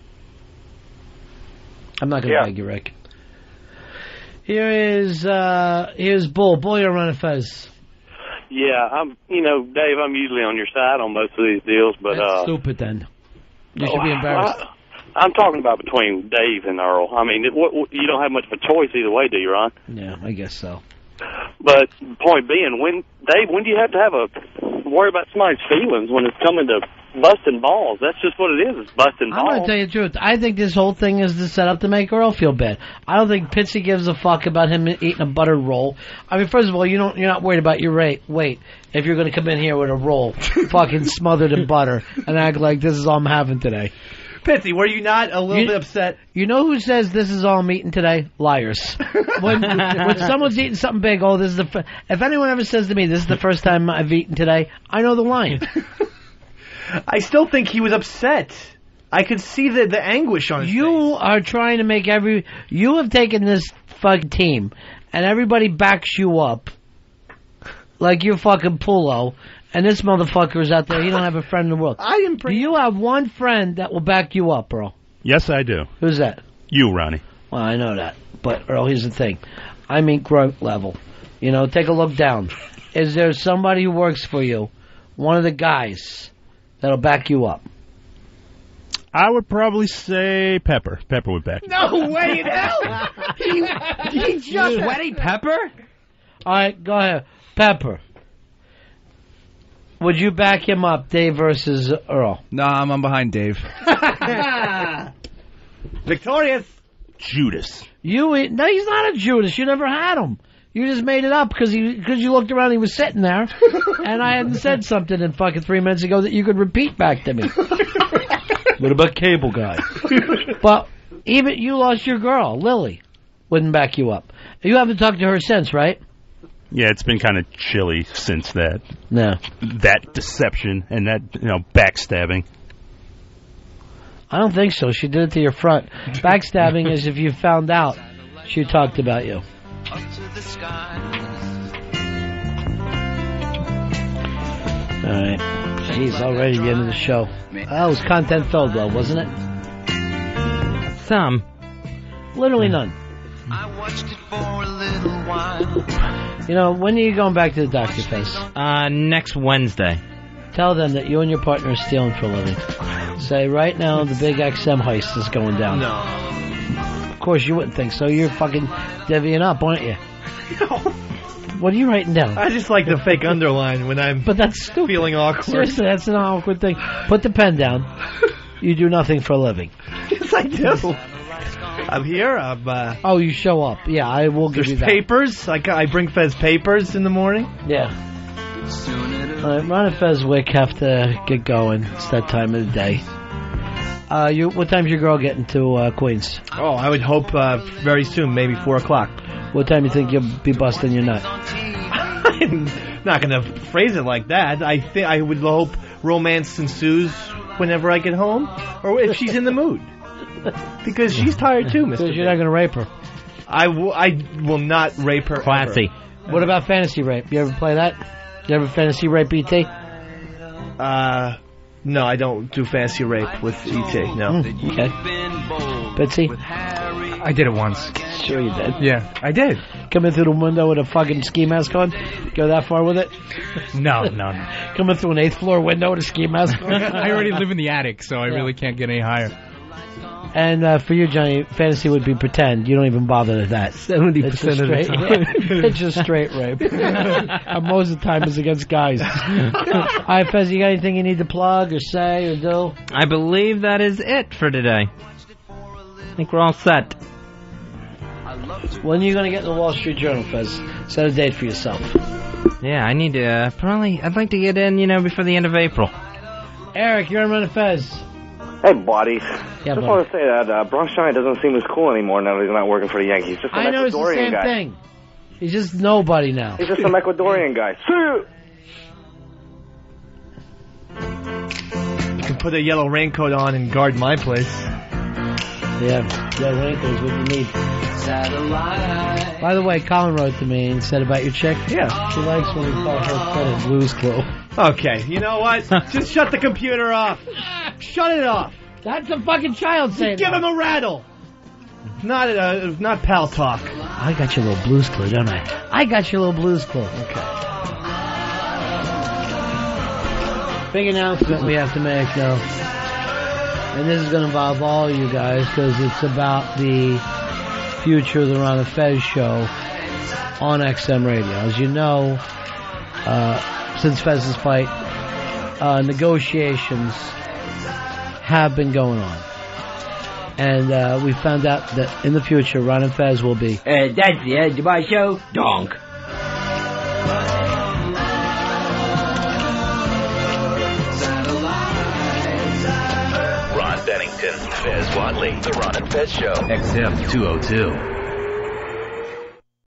I'm not going to Yeah. beg you, Rick. Here is, uh, here's Bull. Bull, you're on Fez. Yeah, I'm. You know, Dave, I'm usually on your side on most of these deals, but That's uh, stupid then. You oh, should be embarrassed. I, I'm talking about between Dave and Earl. I mean, it, what, what, you don't have much of a choice either way, do you, Ron? Yeah, I guess so. But point being, when Dave, when do you have to have a worry about somebody's feelings when it's coming to busting balls? That's just what it is. It's busting I'm going to balls. tell you the truth. I think this whole thing is to set up to make Earl feel bad. I don't think Pitzy gives a fuck about him eating a buttered roll. I mean, first of all, you don't, you're not worried about your rate, weight if you're going to come in here with a roll fucking smothered in butter and act like this is all I'm having today. Pitzy, were you not a little You- bit upset? You know who says this is all I'm eating today? Liars. When, when someone's eating something big, oh, this is the. F-. If anyone ever says to me, "This is the first time I've eaten today," I know the line. I still think he was upset. I could see the the anguish on his You are trying to make every. You have taken this fucking team, and everybody backs you up, like you're fucking Pulo. And this motherfucker is out there. He don't have a friend in the world. I am. Do you have one friend that will back you up, Earl? Yes, I do. Who's that? You, Ronnie. Well, I know that. But, Earl, here's the thing. I mean grunt level. You know, take a look down. Is there somebody who works for you, one of the guys, that'll back you up? I would probably say Pepper. Pepper would back. No way in hell! he, he just Sweaty Pepper? All right, go ahead. Pepper. Would you back him up, Dave versus Earl? No, I'm, I'm behind Dave. Victorious. Judas. You no, he's not a Judas. You never had him. You just made it up because you because you looked around. And he was sitting there, and I hadn't said something in fucking three minutes ago that you could repeat back to me. What about Cable Guy? But even you lost your girl, Lily. Wouldn't back you up. You haven't talked to her since, right? Yeah, it's been kind of chilly since that. No. That deception and that, you know, backstabbing. I don't think so. She did it to your front. Backstabbing is if you found out she talked about you. All right. Jeez, already the end of the show. That was content filled, though, wasn't it? Some. Literally none. You know, when are you going back to the doctor, Face? Uh, next Wednesday. Tell them that you and your partner are stealing for a living. Say, right now, the big X M heist is going down. No. Of course, you wouldn't think so. You're fucking divvying up, aren't you? What are you writing down? I just like the fake underline when I'm but that's stupid. feeling awkward. Seriously, that's an awkward thing. Put the pen down. You do nothing for a living. Yes, I do. I'm here. I'm. Uh, oh, you show up. Yeah, I will give there's you that. papers. I, I bring Fez papers in the morning. Yeah. All right, Ron and Fezwick have to get going. It's that time of the day. Uh, you, what time's your girl getting to uh, Queens? Oh, I would hope uh, very soon, maybe four o'clock. What time you think you'll be busting your nut? I'm not going to phrase it like that. I think I would hope romance ensues whenever I get home, or if she's in the mood, because she's tired too, Mister Because you're not going to rape her. I, w- I will not rape her. Classy. Ever. What about fantasy rape? You ever play that? You ever fantasy rape E T? Uh, No, I don't do fantasy rape with E T. No. Mm, okay. Pitzy? I did it once. Sure you did. Yeah, I did. Coming through the window with a fucking ski mask on? Go that far with it? No, no, no. Coming through an eighth floor window with a ski mask on? I already live in the attic, so I Yeah. really can't get any higher. And uh, for you, Johnny, fantasy would be pretend. You don't even bother with that. seventy It's percent just of the straight, time. yeah, it's just straight rape. And most of the time it's against guys. All right, Fez, you got anything you need to plug or say or do? I believe that is it for today. I think we're all set. When are you going to get in the Wall Street Journal, Fez? Set a date for yourself. Yeah, I need to, uh, probably, I'd like to get in, you know, before the end of April. Eric, you're on Run of Fez. Hey, buddy. Yeah, just buddy. want to say that uh, Bronx Johnny doesn't seem as cool anymore now that he's not working for the Yankees. Just an I know it's the Ecuadorian same guy. thing. He's just nobody now. He's just some Ecuadorian guy. You can put a yellow raincoat on and guard my place. Yeah, yeah, raincoat's what you need. Satellite. By the way, Colin wrote to me and said about your chick. Yeah. She likes when we call her credit Blues Clue. Okay, you know what? Just shut the computer off. Shut it off. That's a fucking child saying Give that. him a rattle. Not uh, not pal talk. I got your little Blues Clue, don't I? I got your little Blues Clue. Okay. Big announcement we have to make, though. And this is going to involve all you guys because it's about the future of the Ron and Fez show on X M Radio. As you know, uh, since Fez's fight, uh, negotiations have been going on. And uh, we found out that in the future, Ron and Fez will be... Uh, that's the end of my show. Donk. Ron Bennington, Fez Watley, The Ron and Fez Show. X M two oh two.